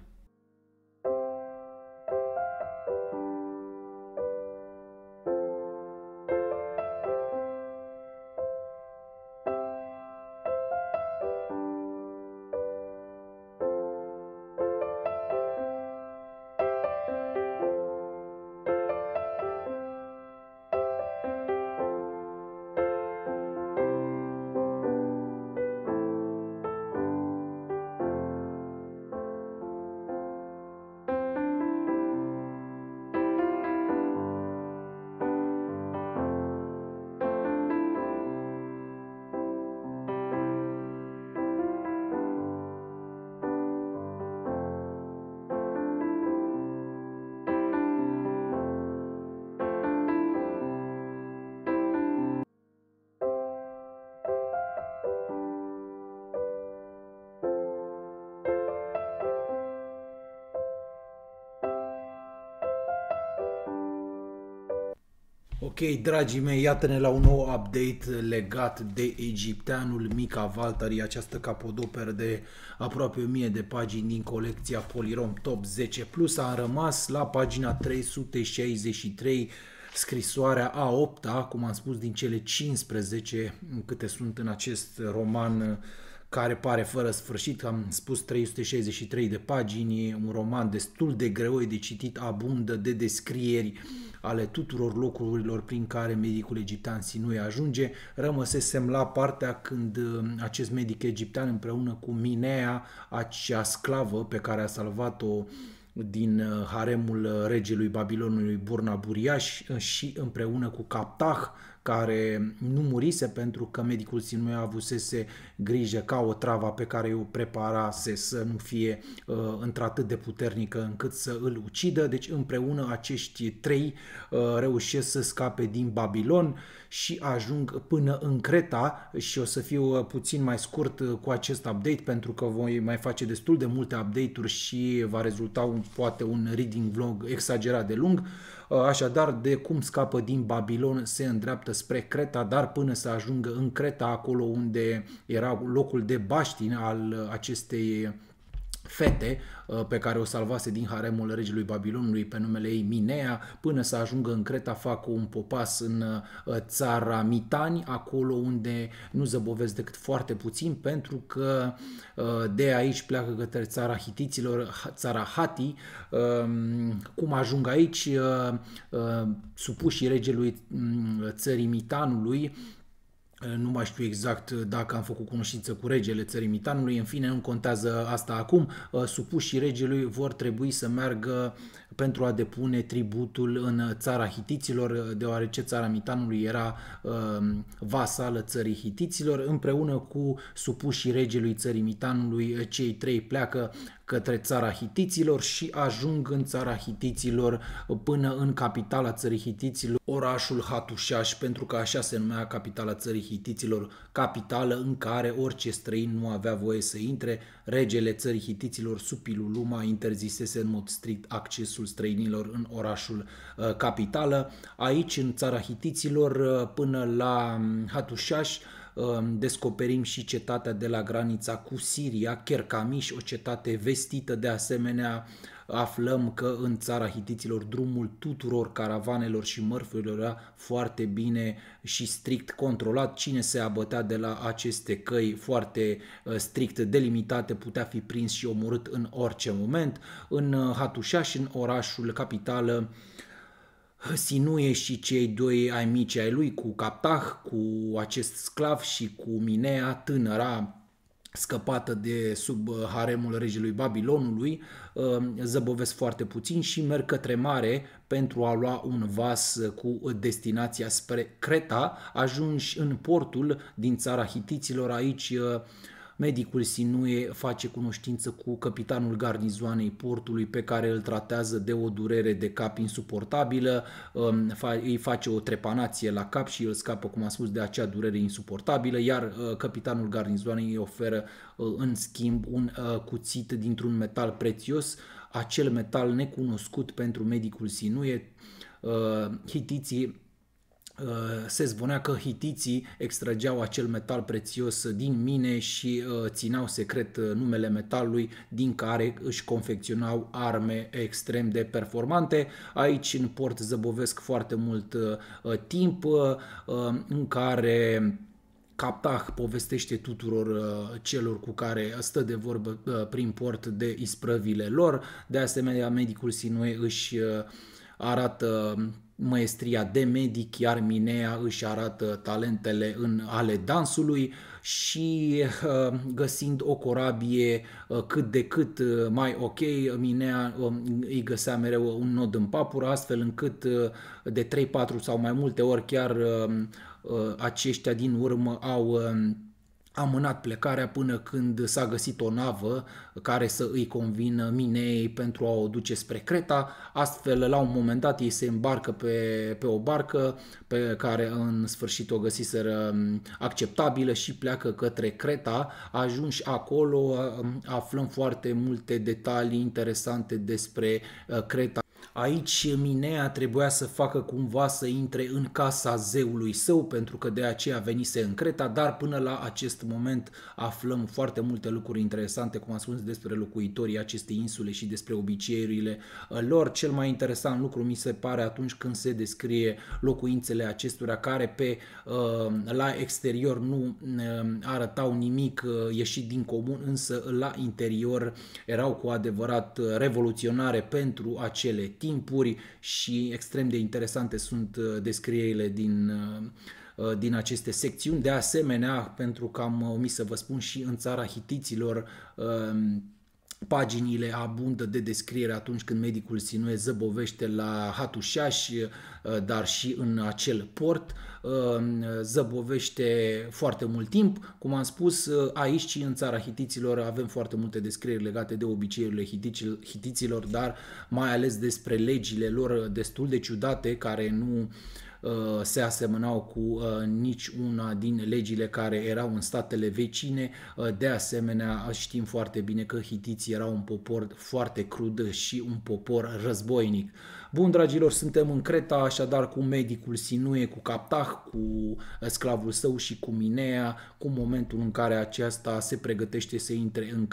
Ok, dragii mei, iată-ne la un nou update legat de egipteanul Mica Valtari, această capodoperă de aproape 1000 de pagini din colecția Polyrom Top 10+. Am rămas la pagina 363, scrisoarea a 8-a, cum am spus, din cele 15 câte sunt în acest roman care pare fără sfârșit. Am spus 363 de pagini, un roman destul de greu de citit, abundă de descrieri ale tuturor locurilor prin care medicul egiptean Sinuie ajunge. Rămăsesem la partea când acest medic egiptean împreună cu Minea, acea sclavă pe care a salvat-o din haremul regelui Babilonului Burnaburiaș și împreună cu Captah, care nu murise pentru că medicul Sinuie avusese grijă ca o travă pe care o preparase să nu fie într-atât de puternică încât să îl ucidă. Deci împreună acești trei reușesc să scape din Babilon și ajung până în Creta, și o să fiu puțin mai scurt cu acest update pentru că voi mai face destul de multe update-uri și va rezulta poate un reading vlog exagerat de lung. Așadar, de cum scapă din Babilon se îndreaptă spre Creta, dar până să ajungă în Creta, acolo unde era locul de baștin al acestei fete pe care o salvase din haremul regelui Babilonului pe numele ei Minea, până să ajungă în Creta fac un popas în țara Mitani, acolo unde nu zăbovesc decât foarte puțin pentru că de aici pleacă către țara Hitiților, țara Hati. Cum ajung aici? Supușii regelui țării Mitanului, nu mai știu exact dacă am făcut cunoștință cu regele țării Mitanului, în fine, nu contează asta acum. Supușii regelui vor trebui să meargă pentru a depune tributul în țara Hitiților, deoarece țara Mitanului era vasală țării Hitiților. Împreună cu supușii regelui țării Mitanului, cei trei pleacă către țara Hitiților și ajung în țara Hitiților până în capitala țării Hitiților, orașul Hattușaș, pentru că așa se numea capitala țării Hitiților, capitală în care orice străin nu avea voie să intre. Regele țării Hitiților, Supiluluma, interzisese în mod strict accesul străinilor în orașul capitală. Aici, în țara Hitiților, până la Hattușaș, descoperim și cetatea de la granița cu Siria, Cherkamish, o cetate vestită. De asemenea, aflăm că în țara Hitiților drumul tuturor caravanelor și mărfurilor era foarte bine și strict controlat. Cine se abătea de la aceste căi foarte strict delimitate putea fi prins și omorât în orice moment. În Hattușaș, în orașul capitală, Sinuie și cei doi ai mici ai lui, cu Captah, cu acest sclav și cu Minea, tânăra scăpată de sub haremul regelui Babilonului, zăbovesc foarte puțin și merg către mare pentru a lua un vas cu destinația spre Creta. Ajungi în portul din țara Hitiților. Aici medicul Sinue face cunoștință cu capitanul garnizoanei portului, pe care îl tratează de o durere de cap insuportabilă, îi face o trepanație la cap și îl scapă, cum am spus, de acea durere insuportabilă, iar capitanul garnizoanei îi oferă în schimb un cuțit dintr-un metal prețios, acel metal necunoscut pentru medicul Sinue. Hitiții Se zvonea că hitiții extrageau acel metal prețios din mine și țineau secret numele metalului, din care își confecționau arme extrem de performante. Aici în port zăbovesc foarte mult timp, în care Captah povestește tuturor celor cu care stă de vorbă prin port de isprăvile lor. De asemenea, medicul Sinue își arată maestria de medic, iar Minea își arată talentele în ale dansului și găsind o corabie cât de cât mai ok, Minea îi găsea mereu un nod în papură, astfel încât de 3-4 sau mai multe ori chiar aceștia din urmă au amânat plecarea până când s-a găsit o navă care să îi convină Mineei pentru a o duce spre Creta. Astfel, la un moment dat, ei se îmbarcă pe o barcă pe care în sfârșit o găsiseră acceptabilă și pleacă către Creta. Ajunși acolo, aflăm foarte multe detalii interesante despre Creta. Aici Minea trebuia să facă cumva să intre în casa zeului său, pentru că de aceea venise în Creta, dar până la acest moment aflăm foarte multe lucruri interesante, cum am spus, despre locuitorii acestei insule și despre obiceiurile lor. Cel mai interesant lucru mi se pare atunci când se descrie locuințele acestora, care la exterior nu arătau nimic ieșit din comun, însă la interior erau cu adevărat revoluționare pentru acele timpuri și extrem de interesante sunt descrierile din aceste secțiuni. De asemenea, pentru că am omis să vă spun, și în țara hitiților paginile abundă de descriere atunci când medicul Sinue zăbovește la Hatușaș, dar și în acel port. Zăbovește foarte mult timp. Cum am spus, aici și în țara hitiților avem foarte multe descrieri legate de obiceiurile hitiților, dar mai ales despre legile lor destul de ciudate, care nu se asemănau cu nici una din legile care erau în statele vecine. De asemenea, știm foarte bine că hitiții erau un popor foarte crud și un popor războinic. Bun, dragilor, suntem în Creta, așadar cu medicul Sinue, cu Captah, cu sclavul său și cu Minea, cu momentul în care aceasta se pregătește să intre în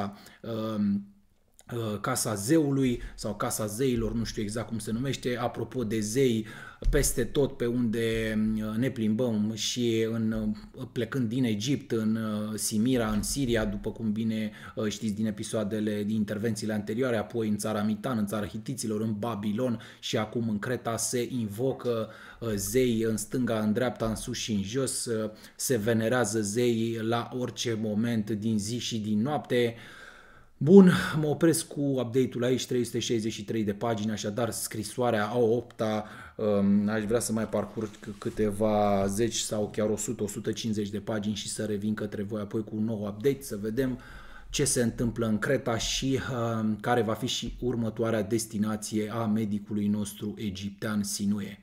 casa zeului sau casa zeilor, nu știu exact cum se numește. Apropo de zei, peste tot pe unde ne plimbăm și plecând din Egipt, în Simira, în Siria, după cum bine știți din episoadele, din intervențiile anterioare, apoi în țara Mitan, în țara hitiților, în Babilon și acum în Creta, se invocă zei în stânga, în dreapta, în sus și în jos, se venerează zei la orice moment din zi și din noapte. Bun, mă opresc cu update-ul aici, 363 de pagini, așadar scrisoarea a 8-a, aș vrea să mai parcurg câteva zeci sau chiar 100-150 de pagini și să revin către voi apoi cu un nou update, să vedem ce se întâmplă în Creta și care va fi și următoarea destinație a medicului nostru egiptean Sinue.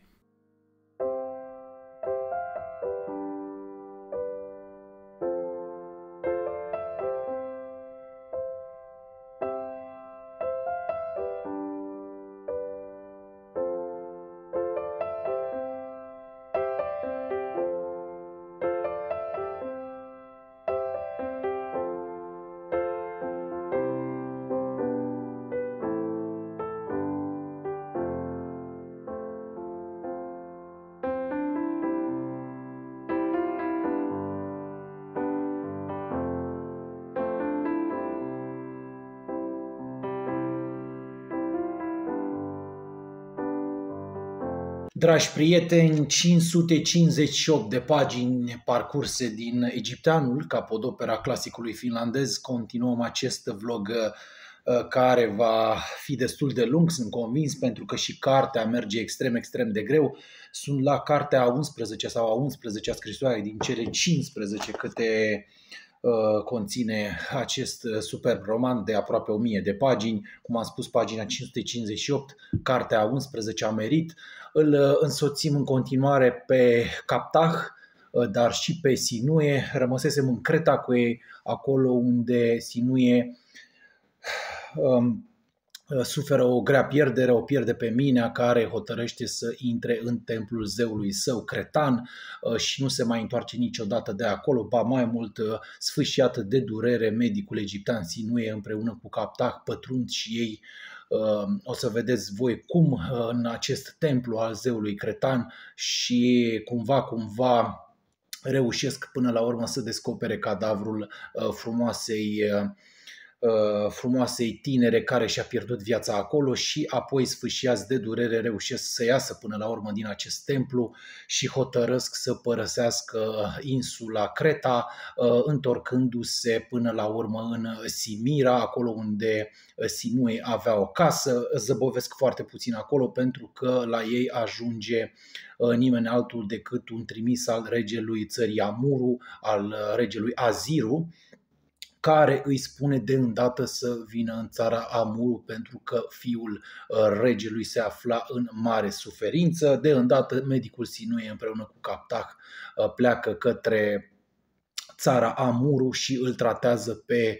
Dragi prieteni, 558 de pagini parcurse din Egipteanul, capodopera clasicului finlandez. Continuăm acest vlog care va fi destul de lung, sunt convins, pentru că și cartea merge extrem de greu. Sunt la cartea a 11 sau a 11-a scrisoare din cele 15 câte conține acest superb roman de aproape 1000 de pagini. Cum am spus, pagina 558, cartea a 11 a merit. Îl însoțim în continuare pe Kaptah, dar și pe Sinue. Rămăsesem în Creta cu ei, acolo unde Sinue suferă o grea pierdere, o pierde pe Minea, care hotărăște să intre în templul zeului său cretan și nu se mai întoarce niciodată de acolo. Ba mai mult, sfâșiat de durere, medicul egiptean Sinue împreună cu Kaptah pătrund și ei. O să vedeți voi cum în acest templu al zeului cretan și cumva reușesc până la urmă să descopere cadavrul frumoasei tinere care și-a pierdut viața acolo și apoi, sfâșiați de durere, reușesc să iasă până la urmă din acest templu și hotărăsc să părăsească insula Creta, întorcându-se până la urmă în Simira, acolo unde Sinue avea o casă. Zăbovesc foarte puțin acolo pentru că la ei ajunge nimeni altul decât un trimis al regelui țării Amuru, al regelui Aziru, care îi spune de îndată să vină în țara Amuru pentru că fiul regelui se afla în mare suferință. De îndată medicul Sinue împreună cu Kaptah pleacă către țara Amuru și îl tratează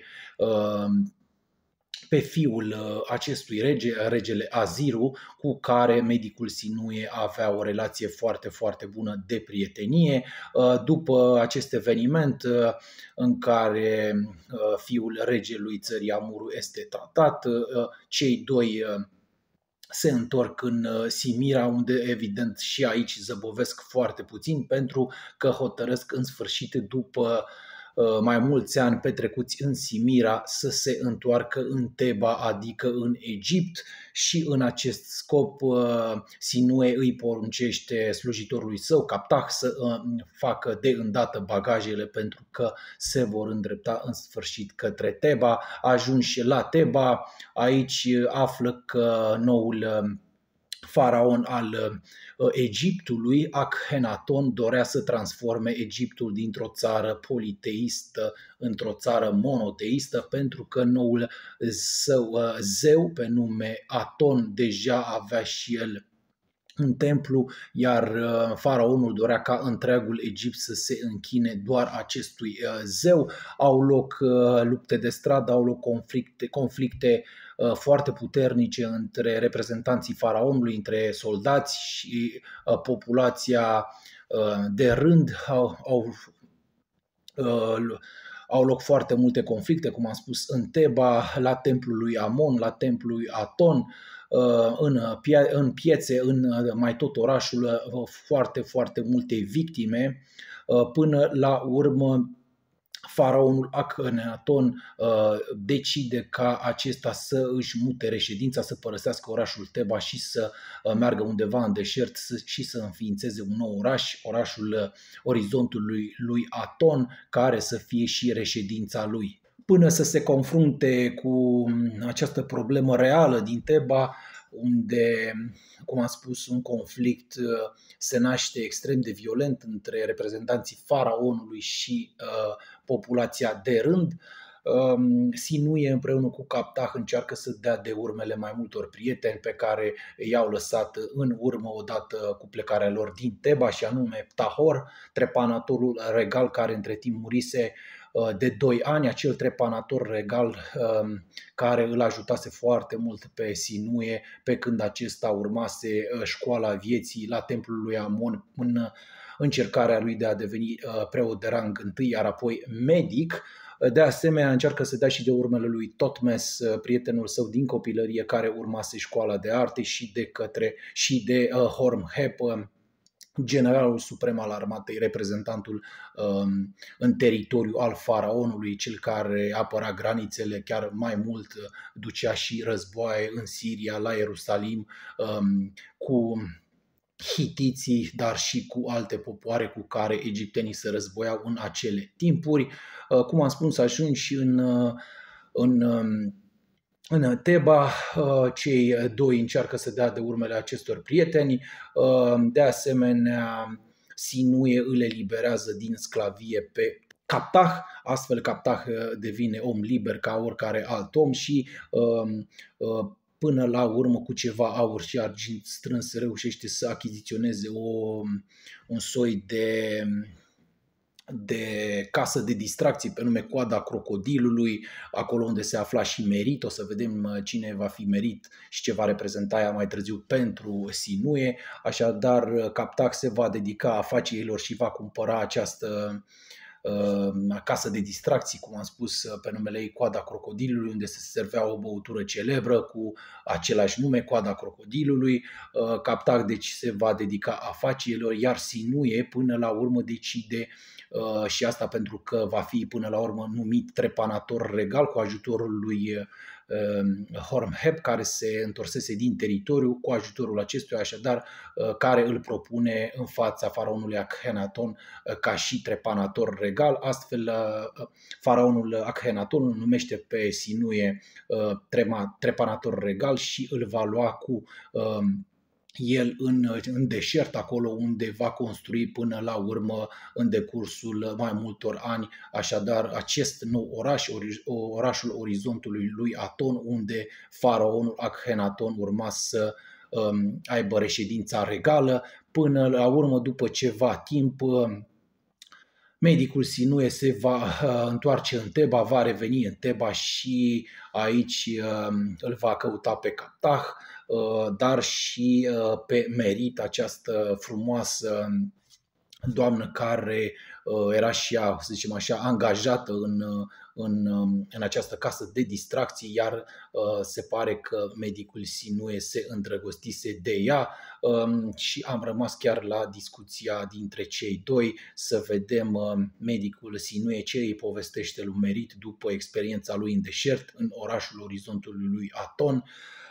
pe fiul acestui rege, regele Aziru, cu care medicul Sinue avea o relație foarte bună de prietenie. După acest eveniment în care fiul regelui țării Amuru este tratat, cei doi se întorc în Simira, unde evident și aici zăbovesc foarte puțin pentru că hotărăsc în sfârșit, după mai mulți ani petrecuți în Simira, să se întoarcă în Teba, adică în Egipt, și în acest scop Sinue îi poruncește slujitorului său, Kaptah, să facă de îndată bagajele pentru că se vor îndrepta în sfârșit către Teba. Ajunși la Teba, aici află că noul faraon al Egiptului, Akhenaton, dorea să transforme Egiptul dintr-o țară politeistă într-o țară monoteistă, pentru că noul său zeu pe nume Aton deja avea și el un templu, iar faraonul dorea ca întregul Egipt să se închine doar acestui zeu. Au loc lupte de stradă, au loc conflicte foarte puternice între reprezentanții faraonului, între soldați și populația de rând. Au loc foarte multe conflicte, cum am spus, în Teba, la templul lui Amon, la templul lui Aton, în piețe, în mai tot orașul, foarte multe victime, până la urmă faraonul Akhenaton decide ca acesta să își mute reședința, să părăsească orașul Teba și să meargă undeva în deșert și să înființeze un nou oraș, orașul orizontului lui Aton, care să fie și reședința lui. Până să se confrunte cu această problemă reală din Teba, unde, cum am spus, un conflict se naște extrem de violent între reprezentanții faraonului și populația de rând, Sinue împreună cu Kaptah încearcă să dea de urmele mai multor prieteni pe care i-au lăsat în urmă odată cu plecarea lor din Teba, și anume Ptahor, trepanatorul regal, care între timp murise de 2 ani, acel trepanator regal care îl ajutase foarte mult pe Sinue pe când acesta urmase școala vieții la templul lui Amon în încercarea lui de a deveni preot de rang întâi, iar apoi medic. De asemenea, încearcă să dea și de urmele lui Totmes, prietenul său din copilărie, care urmase școala de arte, și de Hormheb, generalul suprem al armatei, reprezentantul în teritoriu al faraonului, cel care apăra granițele, chiar mai mult ducea și războaie în Siria, la Ierusalim, cu hitiții, dar și cu alte popoare cu care egiptenii se războiau în acele timpuri. Cum am spus, ajungi și în, în Teba, cei doi încearcă să dea de urmele acestor prieteni. De asemenea, Sinuie îl eliberează din sclavie pe Captah, astfel Captah devine om liber ca oricare alt om și până la urmă, cu ceva aur și argint strâns, reușește să achiziționeze un soi de casă de distracție pe nume Coada Crocodilului, acolo unde se afla și Merit. O să vedem cine va fi Merit și ce va reprezenta ea mai târziu pentru Sinuie. Așadar, Captah se va dedica afacerilor și va cumpăra această casă de distracții, cum am spus, pe numele ei Coada Crocodilului, unde se servea o băutură celebră cu același nume, Coada Crocodilului. Captah deci se va dedica afacerilor, iar Sinuie până la urmă decide, și asta pentru că va fi până la urmă numit trepanator regal cu ajutorul lui Horemheb, care se întorsese din teritoriu, cu ajutorul acestuia, așadar, care îl propune în fața faraonului Akhenaton ca și trepanator regal. Astfel, faraonul Akhenaton îl numește pe Sinuie trepanator regal și îl va lua cu el în deșert, acolo unde va construi până la urmă în decursul mai multor ani, așadar acest nou oraș, orașul orizontului lui Aton, unde faraonul Akhenaton urma să aibă reședința regală. Până la urmă, după ceva timp, medicul Sinuie se va întoarce în Teba, va reveni în Teba și aici îl va căuta pe Captah, dar și pe Merit, această frumoasă doamnă care era și ea, să zicem așa, angajată în această casă de distracții, iar se pare că medicul Sinuie se îndrăgostise de ea și am rămas chiar la discuția dintre cei doi să vedem medicul Sinuie ce îi povestește lui Merit după experiența lui în deșert, în orașul orizontului lui Aton.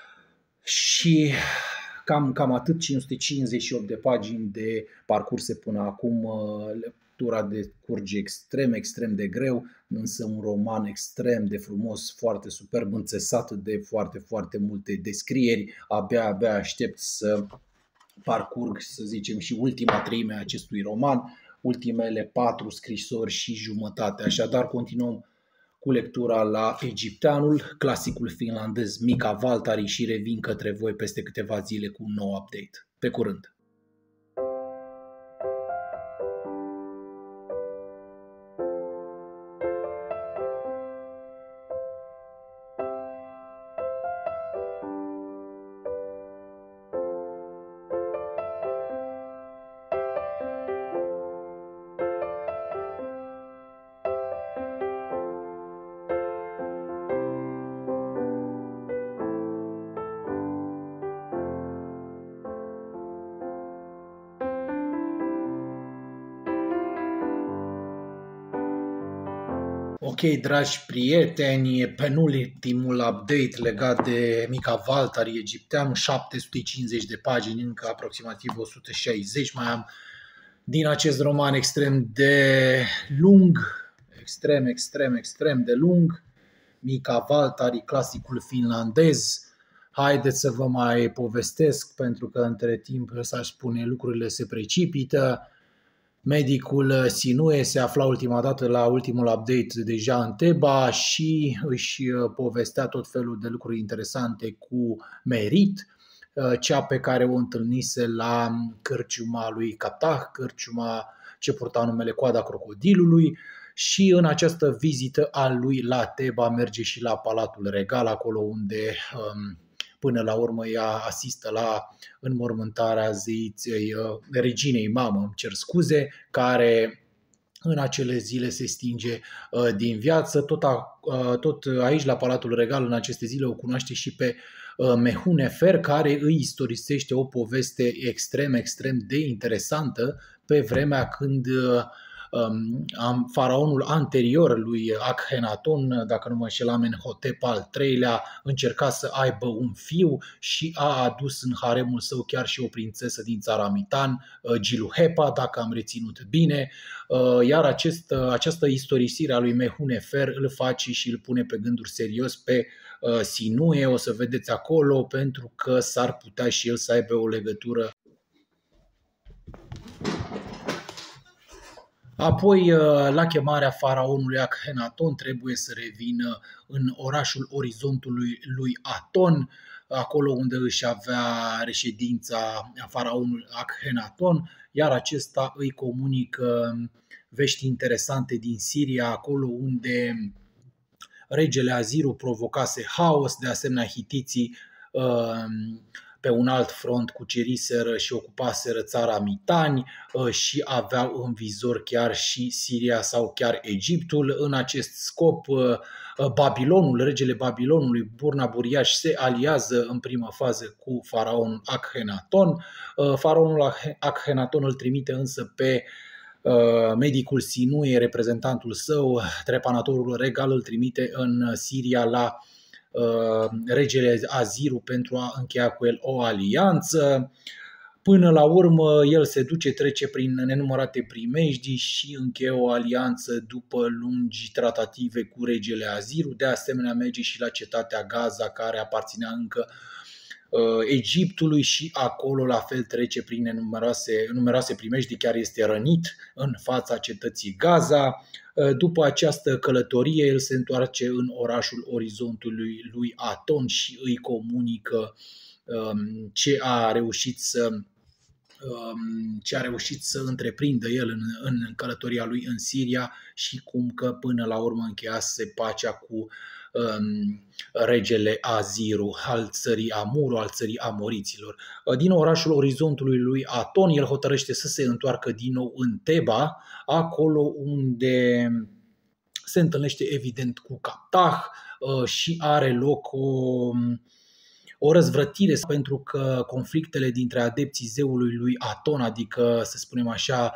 Și cam atât, 558 de pagini de parcurse până acum. Lectura decurge extrem de greu, însă un roman extrem de frumos, foarte superb, înțesat de foarte multe descrieri. Abia aștept să parcurg, să zicem, și ultima treime a acestui roman, ultimele 4 scrisori și jumătate. Așadar, continuăm cu lectura la Egipteanul, clasicul finlandez Mika Waltari, și revin către voi peste câteva zile cu un nou update. Pe curând! Ok, dragi prieteni, penultimul update legat de Mika Waltari, egiptean, 750 de pagini, încă aproximativ 160 mai am din acest roman extrem de lung, extrem de lung, Mika Waltari, clasicul finlandez. Haideți să vă mai povestesc, pentru că între timp, să-aș spune, lucrurile se precipită. Medicul Sinuie se afla ultima dată la ultimul update deja în Teba și își povestea tot felul de lucruri interesante cu Merit, cea pe care o întâlnise la cărciuma lui Captah, cărciuma ce purta numele Coada Crocodilului, și în această vizită a lui la Teba merge și la Palatul Regal, acolo unde până la urmă ea asistă la înmormântarea zeiței, reginei mamă, îmi cer scuze, care în acele zile se stinge din viață. Tot aici la Palatul Regal în aceste zile o cunoaște și pe Mehunefer, care îi istorisește o poveste extrem de interesantă pe vremea când Faraonul anterior lui Akhenaton, dacă nu mă înșel, Amenhotep al III-lea, încerca să aibă un fiu și a adus în haremul său chiar și o prințesă din țara Mitan, Giluhepa, dacă am reținut bine, iar această istorisire a lui Mehunefer îl face și îl pune pe gânduri serios pe Sinue, o să vedeți acolo, pentru că s-ar putea și el să aibă o legătură. Apoi, la chemarea faraonului Akhenaton, trebuie să revină în orașul orizontului lui Aton, acolo unde își avea reședința faraonul Akhenaton, iar acesta îi comunică vești interesante din Siria, acolo unde regele Aziru provocase haos, de asemenea hitiții pe un alt front cuceriseră și ocupaseră țara Mitani și aveau în vizor chiar și Siria sau chiar Egiptul. În acest scop, Babilonul, regele Babilonului, Burnaburiaș, se aliază în prima fază cu faraonul Akhenaton. Faraonul Akhenaton îl trimite însă pe medicul Sinue, reprezentantul său, trepanatorul regal, îl trimite în Siria la regele Aziru pentru a încheia cu el o alianță. Până la urmă, el se duce, trece prin nenumărate primejdii și încheie o alianță după lungi tratative cu regele Aziru. De asemenea, merge și la cetatea Gaza, care aparținea încă Egiptului, și acolo la fel trece prin numeroase primejdii, chiar este rănit în fața cetății Gaza. După această călătorie, el se întoarce în orașul orizontului lui Aton și îi comunică ce a reușit să întreprindă el în călătoria lui în Siria și cum că până la urmă încheiase pacea cu regele Aziru al țării Amuru, al țării amoriților. Din orașul orizontului lui Aton, el hotărăște să se întoarcă din nou în Teba, acolo unde se întâlnește evident cu Captah și are loc o răzvrătire, pentru că conflictele dintre adepții zeului lui Aton, adică, să spunem așa,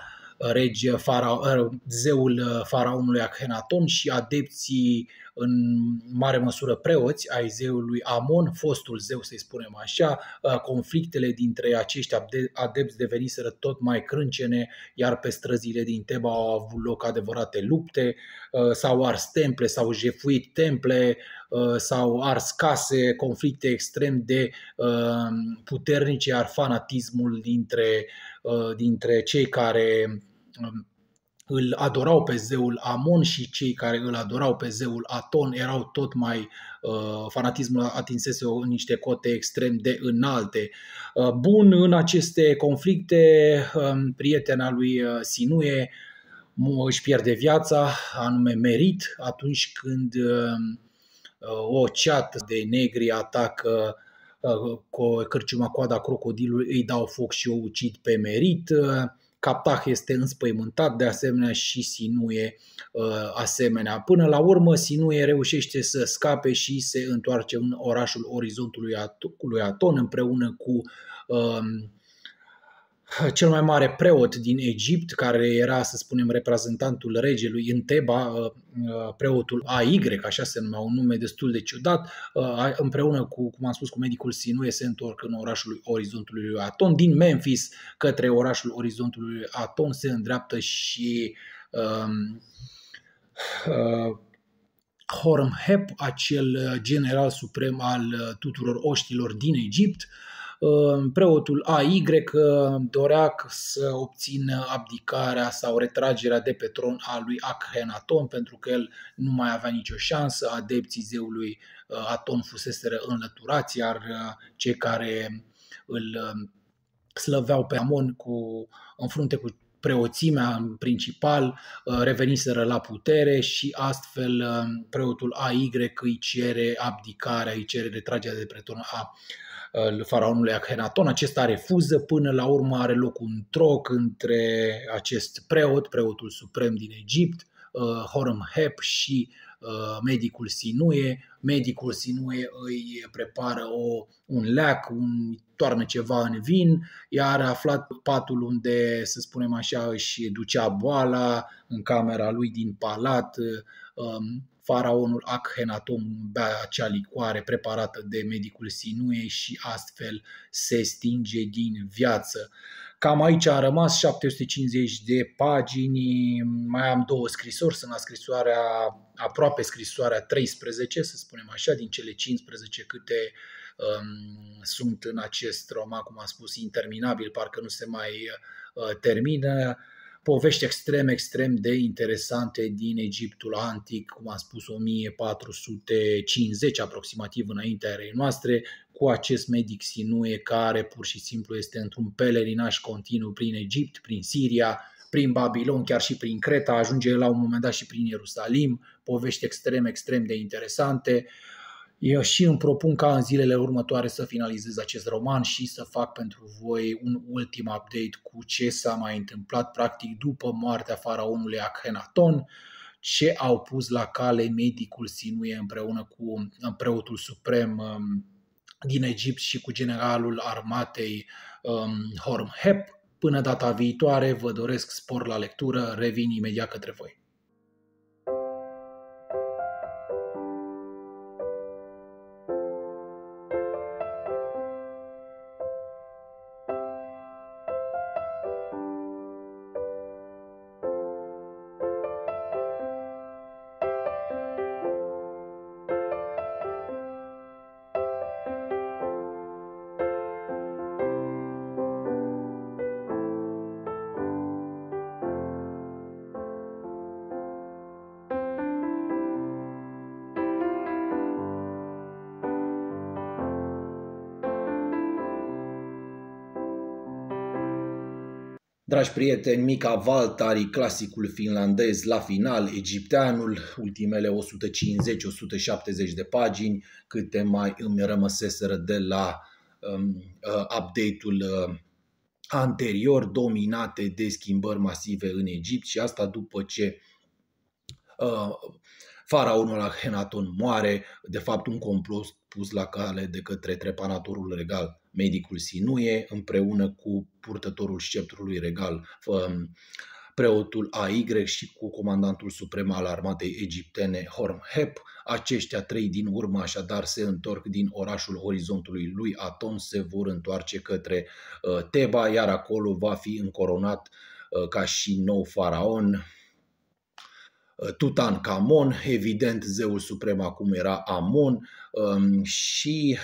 zeul faraonului Akhenaton, și adepții, în mare măsură preoți, ai zeului Amon, fostul zeu, să-i spunem așa, conflictele dintre acești adepți deveniseră tot mai crâncene, iar pe străzile din Teba au avut loc adevărate lupte, s-au ars temple, s-au jefuit temple, s-au ars case, conflicte extrem de puternice, iar fanatismul dintre cei care îl adorau pe zeul Amon și cei care îl adorau pe zeul Aton erau tot mai, fanatismul atinsese niște cote extrem de înalte. Bun, în aceste conflicte, prietena lui Sinue își pierde viața, anume Merit, atunci când o ceată de negri atacă cârciuma Coada Crocodilului, îi dau foc și o ucid pe Merit. Captah este înspăimântat, de asemenea și Sinue asemenea. Până la urmă, Sinue reușește să scape și se întoarce în orașul orizontului lui Aton împreună cu cel mai mare preot din Egipt, care era, să spunem, reprezentantul regelui în Teba, preotul AY, așa se numea, un nume destul de ciudat, împreună cu, cum am spus, cu medicul Sinue, se întorc în orașul orizontului lui Aton. Din Memphis către orașul orizontului lui Aton se îndreaptă și Horemheb, acel general suprem al tuturor oștilor din Egipt. Preotul AY dorea să obțină abdicarea sau retragerea de pe tron a lui Akhenaton, pentru că el nu mai avea nicio șansă, adepții zeului Aton fuseseră înlăturați, iar cei care îl slăveau pe Amon în frunte cu preoțimea în principal, reveniseră la putere și astfel preotul AY îi cere abdicarea, îi cere retragerea de pe tron a faraonului Akhenaton. Acesta refuză, până la urmă are loc un troc între acest preotul suprem din Egipt, Horemheb, și medicul Sinue. Medicul Sinue îi prepară un leac, toarnă ceva în vin, iar aflat patul unde, să spunem așa, își ducea boala, în camera lui din palat, faraonul Akhenaton bea acea licoare preparată de medicul Sinue și astfel se stinge din viață. Cam aici a rămas 750 de pagini, mai am 2 scrisori, sunt la scrisoarea, aproape scrisoarea 13, să spunem așa, din cele 15 câte sunt în acest roman, cum am spus, interminabil, parcă nu se mai termină. Povești extrem de interesante din Egiptul antic, cum am spus, 1450 aproximativ înaintea erei noastre, cu acest medic Sinue care pur și simplu este într-un pelerinaj continuu prin Egipt, prin Siria, prin Babilon, chiar și prin Creta, ajunge la un moment dat și prin Ierusalim, povești extrem de interesante. Eu și îmi propun ca în zilele următoare să finalizez acest roman și să fac pentru voi un ultim update cu ce s-a mai întâmplat practic după moartea faraonului Akhenaton, ce au pus la cale medicul Sinue împreună cu preotul suprem din Egipt și cu generalul armatei Hormheb. Până data viitoare, vă doresc spor la lectură, revin imediat către voi. Dragi prieteni, Mika Waltari, clasicul finlandez la final, egipteanul, ultimele 150-170 de pagini, câte mai îmi rămăseseră de la update-ul anterior, dominate de schimbări masive în Egipt, și asta după ce faraonul Akhenaton moare, de fapt un complot pus la cale de către trepanatorul regal, medicul Sinue, împreună cu purtătorul sceptrului regal, preotul AY, și cu comandantul suprem al armatei egiptene Hormheb. Aceștia 3 din urmă așadar se întorc din orașul orizontului lui Aton, se vor întoarce către Teba, iar acolo va fi încoronat ca și nou faraon Tutankhamon, evident zeul suprem acum era Amon, și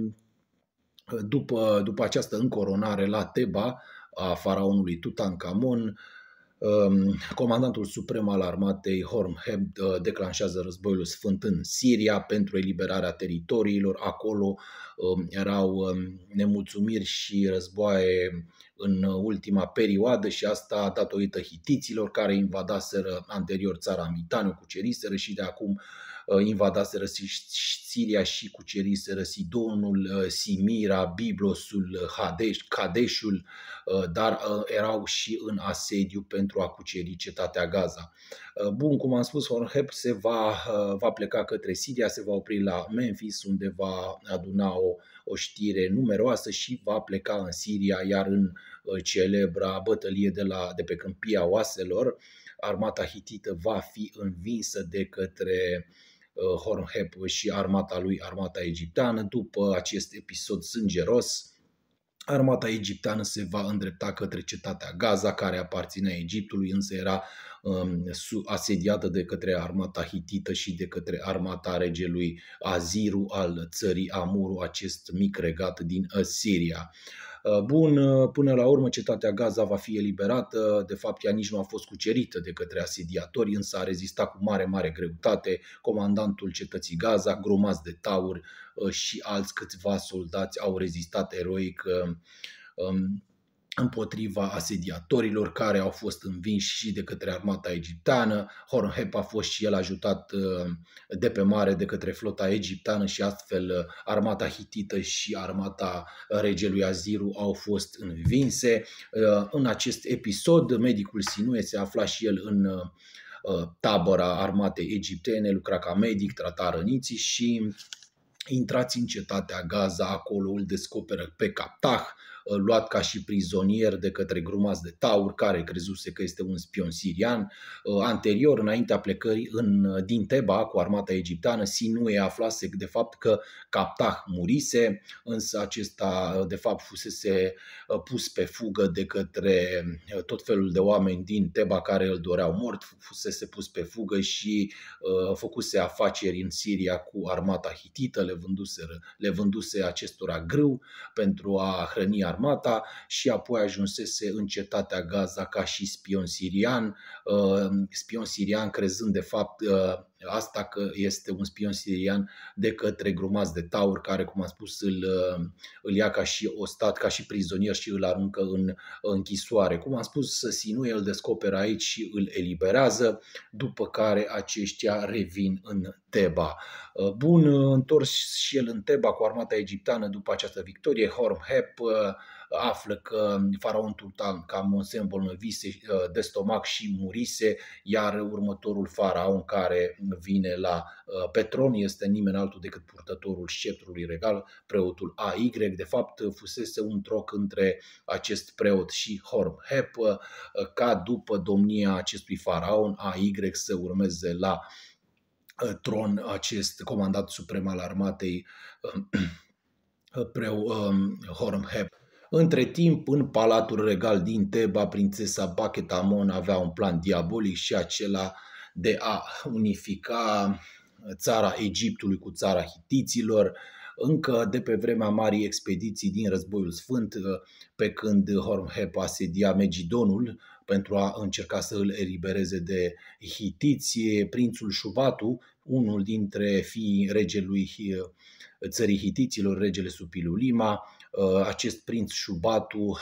după această încoronare la Teba a faraonului Tutankhamon, comandantul suprem al armatei Hormheb declanșează războiul sfânt în Siria pentru eliberarea teritoriilor. Acolo erau nemulțumiri și războaie în ultima perioadă, și asta datorită hitiților care invadaseră anterior țara Mitană, cuceriseră, și de acum invadaseră Siria și cuceriseră Sidonul, Simira, Biblosul, Kadeșul, dar erau și în asediu pentru a cuceri cetatea Gaza. Bun, cum am spus, Hormheb se va pleca către Siria, se va opri la Memphis, unde va aduna o știre numeroasă și va pleca în Siria, iar în celebra bătălie de pe Câmpia Oaselor, armata hitită va fi învinsă de către Hormheb și armata lui, armata egipteană. După acest episod sângeros, armata egipteană se va îndrepta către cetatea Gaza, care aparținea Egiptului, însă era asediată de către armata hitită și de către armata regelui Aziru al țării Amuru, acest mic regat din Siria. Bun, până la urmă cetatea Gaza va fi eliberată. De fapt, ea nici nu a fost cucerită de către asediatori, însă a rezistat cu mare greutate. Comandantul cetății Gaza, gromați de taur, și alți câțiva soldați au rezistat eroic împotriva asediatorilor, care au fost învinși și de către armata egipteană. Hormheb a fost și el ajutat de pe mare de către flota egipteană și astfel armata hitită și armata regelui Aziru au fost învinse. În acest episod, medicul Sinue se afla și el în tabăra armatei egiptene, lucra ca medic, trata răniții și intrați în cetatea Gaza, acolo îl descoperă pe Captah, luat ca și prizonier de către grumați de taur, care crezuse că este un spion sirian. Anterior, înaintea plecării din Teba cu armata egipteană, Sinue aflase de fapt că Captah murise, însă acesta de fapt fusese pus pe fugă de către tot felul de oameni din Teba care îl doreau mort, fusese pus pe fugă și făcuse afaceri în Siria cu armata hitită, le vânduse acestora grâu pentru a hrăni armata și apoi ajunsese în cetatea Gaza ca și spion sirian crezând de fapt asta că este un spion sirian de către grumați de taur care, cum am spus, îl ia ca și ostat, ca și prizonier și îl aruncă în închisoare. Cum am spus, Sinue îl descoperă aici și îl eliberează, după care aceștia revin în Teba. Bun, întors și el în Teba cu armata egipteană după această victorie, Hormheb află că faraon Tutankhamon se îmbolnăvise de stomac și murise, iar următorul faraon care vine pe tron este nimeni altul decât purtătorul sceptrului regal, preotul AY. De fapt, fusese un troc între acest preot și Hormheb, ca după domnia acestui faraon AY să urmeze la tron acest comandant suprem al armatei Hormheb. Între timp, în palatul regal din Teba, prințesa Bakhet Amon avea un plan diabolic și acela de a unifica țara Egiptului cu țara hitiților, încă de pe vremea marii expediții din Războiul Sfânt, pe când Hormheb asedia Megidonul pentru a încerca să îl elibereze de hitiți, prințul Shubatu, unul dintre fiii regelui țării hitiților, regele Supilulima, acest prinț Shubatu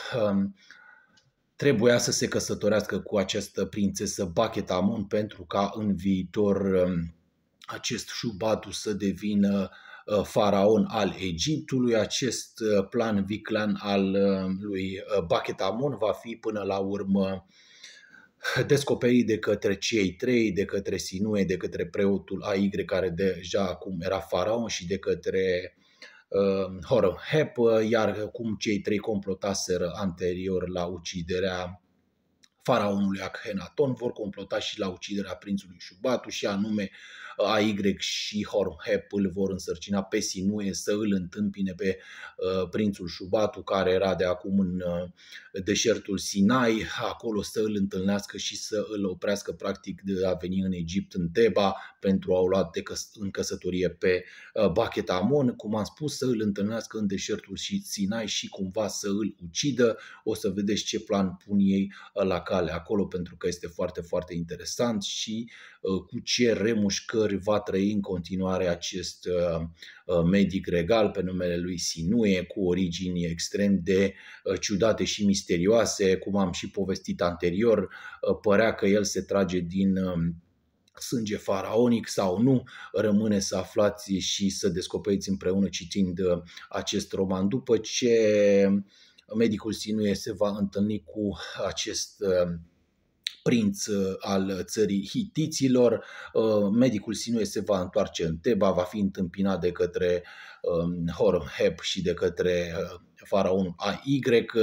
trebuia să se căsătorească cu această prințesă Bakhet Amon pentru ca în viitor acest Shubatu să devină faraon al Egiptului. Acest plan viclean al lui Bakhet Amon va fi până la urmă descoperit de către cei trei, de către Sinue, de către preotul AY, care deja acum era faraon, și de către Hormheb, iar cum cei trei complotaseră anterior la uciderea faraonului Akhenaton, vor complota și la uciderea prințului Shubatu, și anume AY și Hormheb îl vor însărcina pe Sinue să îl întâmpine pe prințul Shubatu, care era de acum în deșertul Sinai, acolo să îl întâlnească și să îl oprească practic de a veni în Egipt, în Teba, pentru a o lua în căsătorie pe Bakhet Amon, cum am spus, să îl întâlnească în deșertul Sinai și cumva să îl ucidă. O să vedeți ce plan pun ei la cale acolo, pentru că este foarte, foarte interesant și cu ce remușcări va trăi în continuare acest medic regal pe numele lui Sinue, cu origini extrem de ciudate și misterioase. Cum am și povestit anterior, părea că el se trage din sânge faraonic sau nu, rămâne să aflați și să descoperiți împreună citind acest roman. După ce medicul Sinue se va întâlni cu acest prinț al țării hitiților, medicul Sinue se va întoarce în Teba, va fi întâmpinat de către Hormheb și de către faraonul AY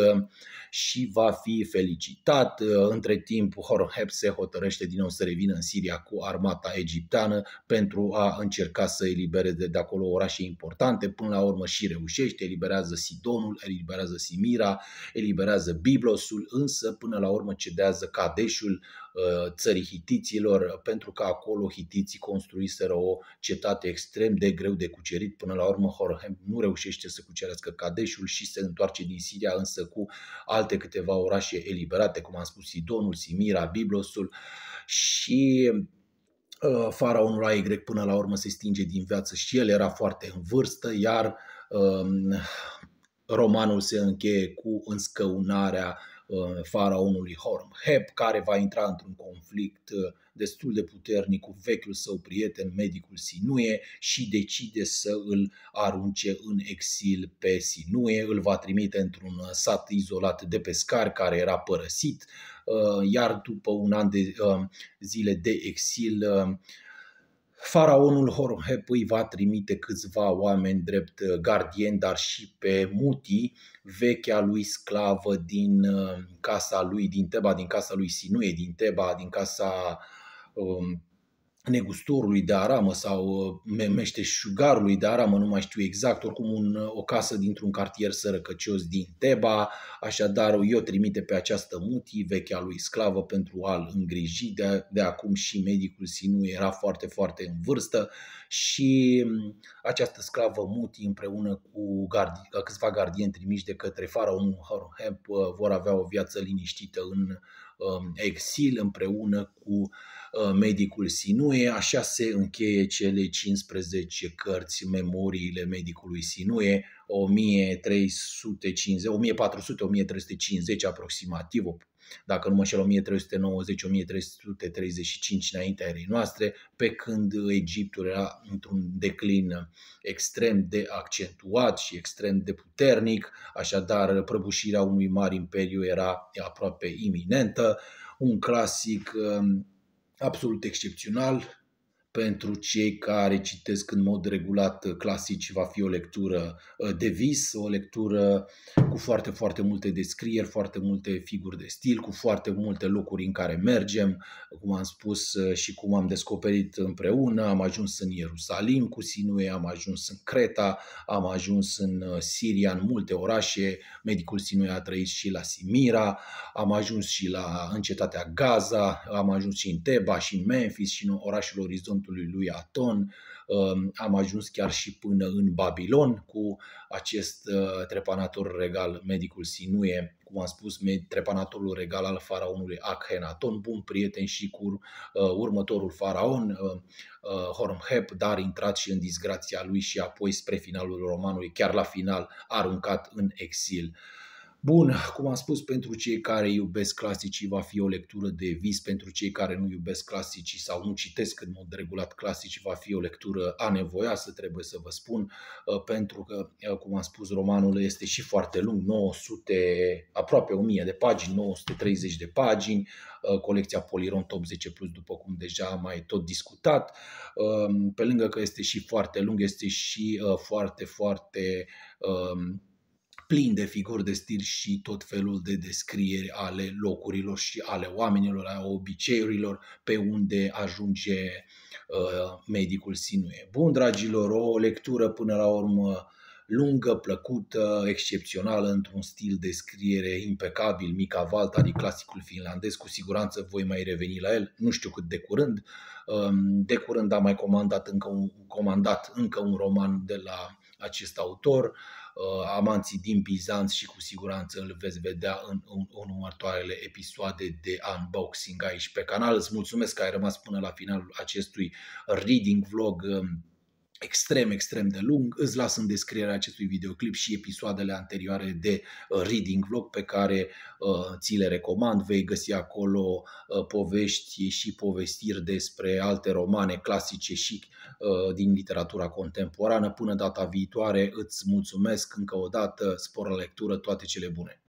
și va fi felicitat. Între timp, Hormheb se hotărăște din nou să revină în Siria cu armata egipteană pentru a încerca să elibereze de acolo orașe importante. Până la urmă și reușește, eliberează Sidonul, eliberează Simira, eliberează Biblosul, însă până la urmă cedează Kadeșul țării hitiților, pentru că acolo hitiții construiseră o cetate extrem de greu de cucerit. Până la urmă Hormheb nu reușește să cucerească Kadeșul și se întoarce din Siria, însă cu alte câteva orașe eliberate, cum am spus, Sidonul, Simira, Biblosul, și faraonul AY până la urmă se stinge din viață și el era foarte în vârstă, iar romanul se încheie cu înscăunarea faraonului Horemheb, care va intra într-un conflict destul de puternic cu vechiul său prieten, medicul Sinue, și decide să îl arunce în exil pe Sinue. Îl va trimite într-un sat izolat de pescari care era părăsit, iar după un an de zile de exil, faraonul Horemheb îi va trimite câțiva oameni drept gardieni, dar și pe Muti, vechea lui sclavă din casa lui, din Teba, din casa lui Sinue, din Teba, din casa negustorului de aramă sau meșteșugarului de aramă, nu mai știu exact, oricum o casă dintr-un cartier sărăcăcios din Teba. Așadar, eu trimite pe această Muti, vechea lui sclavă, pentru a-l îngriji. De acum și medicul Sinue era foarte, foarte în vârstă și această sclavă Muti, împreună cu câțiva gardieni trimiși de către faraonul Horemheb, vor avea o viață liniștită în exil împreună cu medicul Sinue. Așa se încheie cele 15 cărți, memoriile medicului Sinue, 1400-1350 aproximativ, dacă nu mă înșel, 1390-1335 înaintea erei noastre, pe când Egiptul era într-un declin extrem de accentuat și extrem de puternic, așadar prăbușirea unui mare imperiu era aproape iminentă. Un clasic absolut excepțional. Pentru cei care citesc în mod regulat clasici, va fi o lectură de vis, o lectură cu foarte, foarte multe descrieri, foarte multe figuri de stil, cu foarte multe locuri în care mergem. Cum am spus și cum am descoperit împreună, am ajuns în Ierusalim cu Sinue, am ajuns în Creta, am ajuns în Siria, în multe orașe. Medicul Sinue a trăit și la Simira, am ajuns și în cetatea Gaza, am ajuns și în Teba, și în Memphis, și în orașul Orizontului lui Aton. Am ajuns chiar și până în Babilon cu acest trepanator regal, medicul Sinue, cum am spus, trepanatorul regal al faraonului Akhenaton, bun prieten și cu următorul faraon, Horemheb, dar intrat și în disgrația lui și apoi spre finalul romanului, chiar la final, aruncat în exil. Bun, cum am spus, pentru cei care iubesc clasicii va fi o lectură de vis, pentru cei care nu iubesc clasicii sau nu citesc în mod regulat clasici va fi o lectură anevoioasă, trebuie să vă spun, pentru că, cum am spus, romanul este și foarte lung, 900, aproape 1000 de pagini, 930 de pagini, colecția Poliron Top 10+, după cum deja am mai tot discutat. Pe lângă că este și foarte lung, este și foarte, foarte plin de figuri de stil și tot felul de descrieri ale locurilor și ale oamenilor, ale obiceiurilor pe unde ajunge medicul Sinue. Bun, dragilor, o lectură până la urmă lungă, plăcută, excepțională, într-un stil de scriere impecabil, Mika Waltari, clasicul finlandez. Cu siguranță voi mai reveni la el, nu știu cât de curând. De curând am mai comandat încă un roman de la acest autor, Amanții din Bizanț, și cu siguranță îl veți vedea în următoarele episoade de unboxing aici pe canal. Îți mulțumesc că ai rămas până la finalul acestui reading vlog extrem, extrem de lung. Îți las în descrierea acestui videoclip și episoadele anterioare de reading vlog pe care ți le recomand. Vei găsi acolo povești și povestiri despre alte romane clasice și din literatura contemporană. Până data viitoare îți mulțumesc încă o dată, spor la lectură, toate cele bune!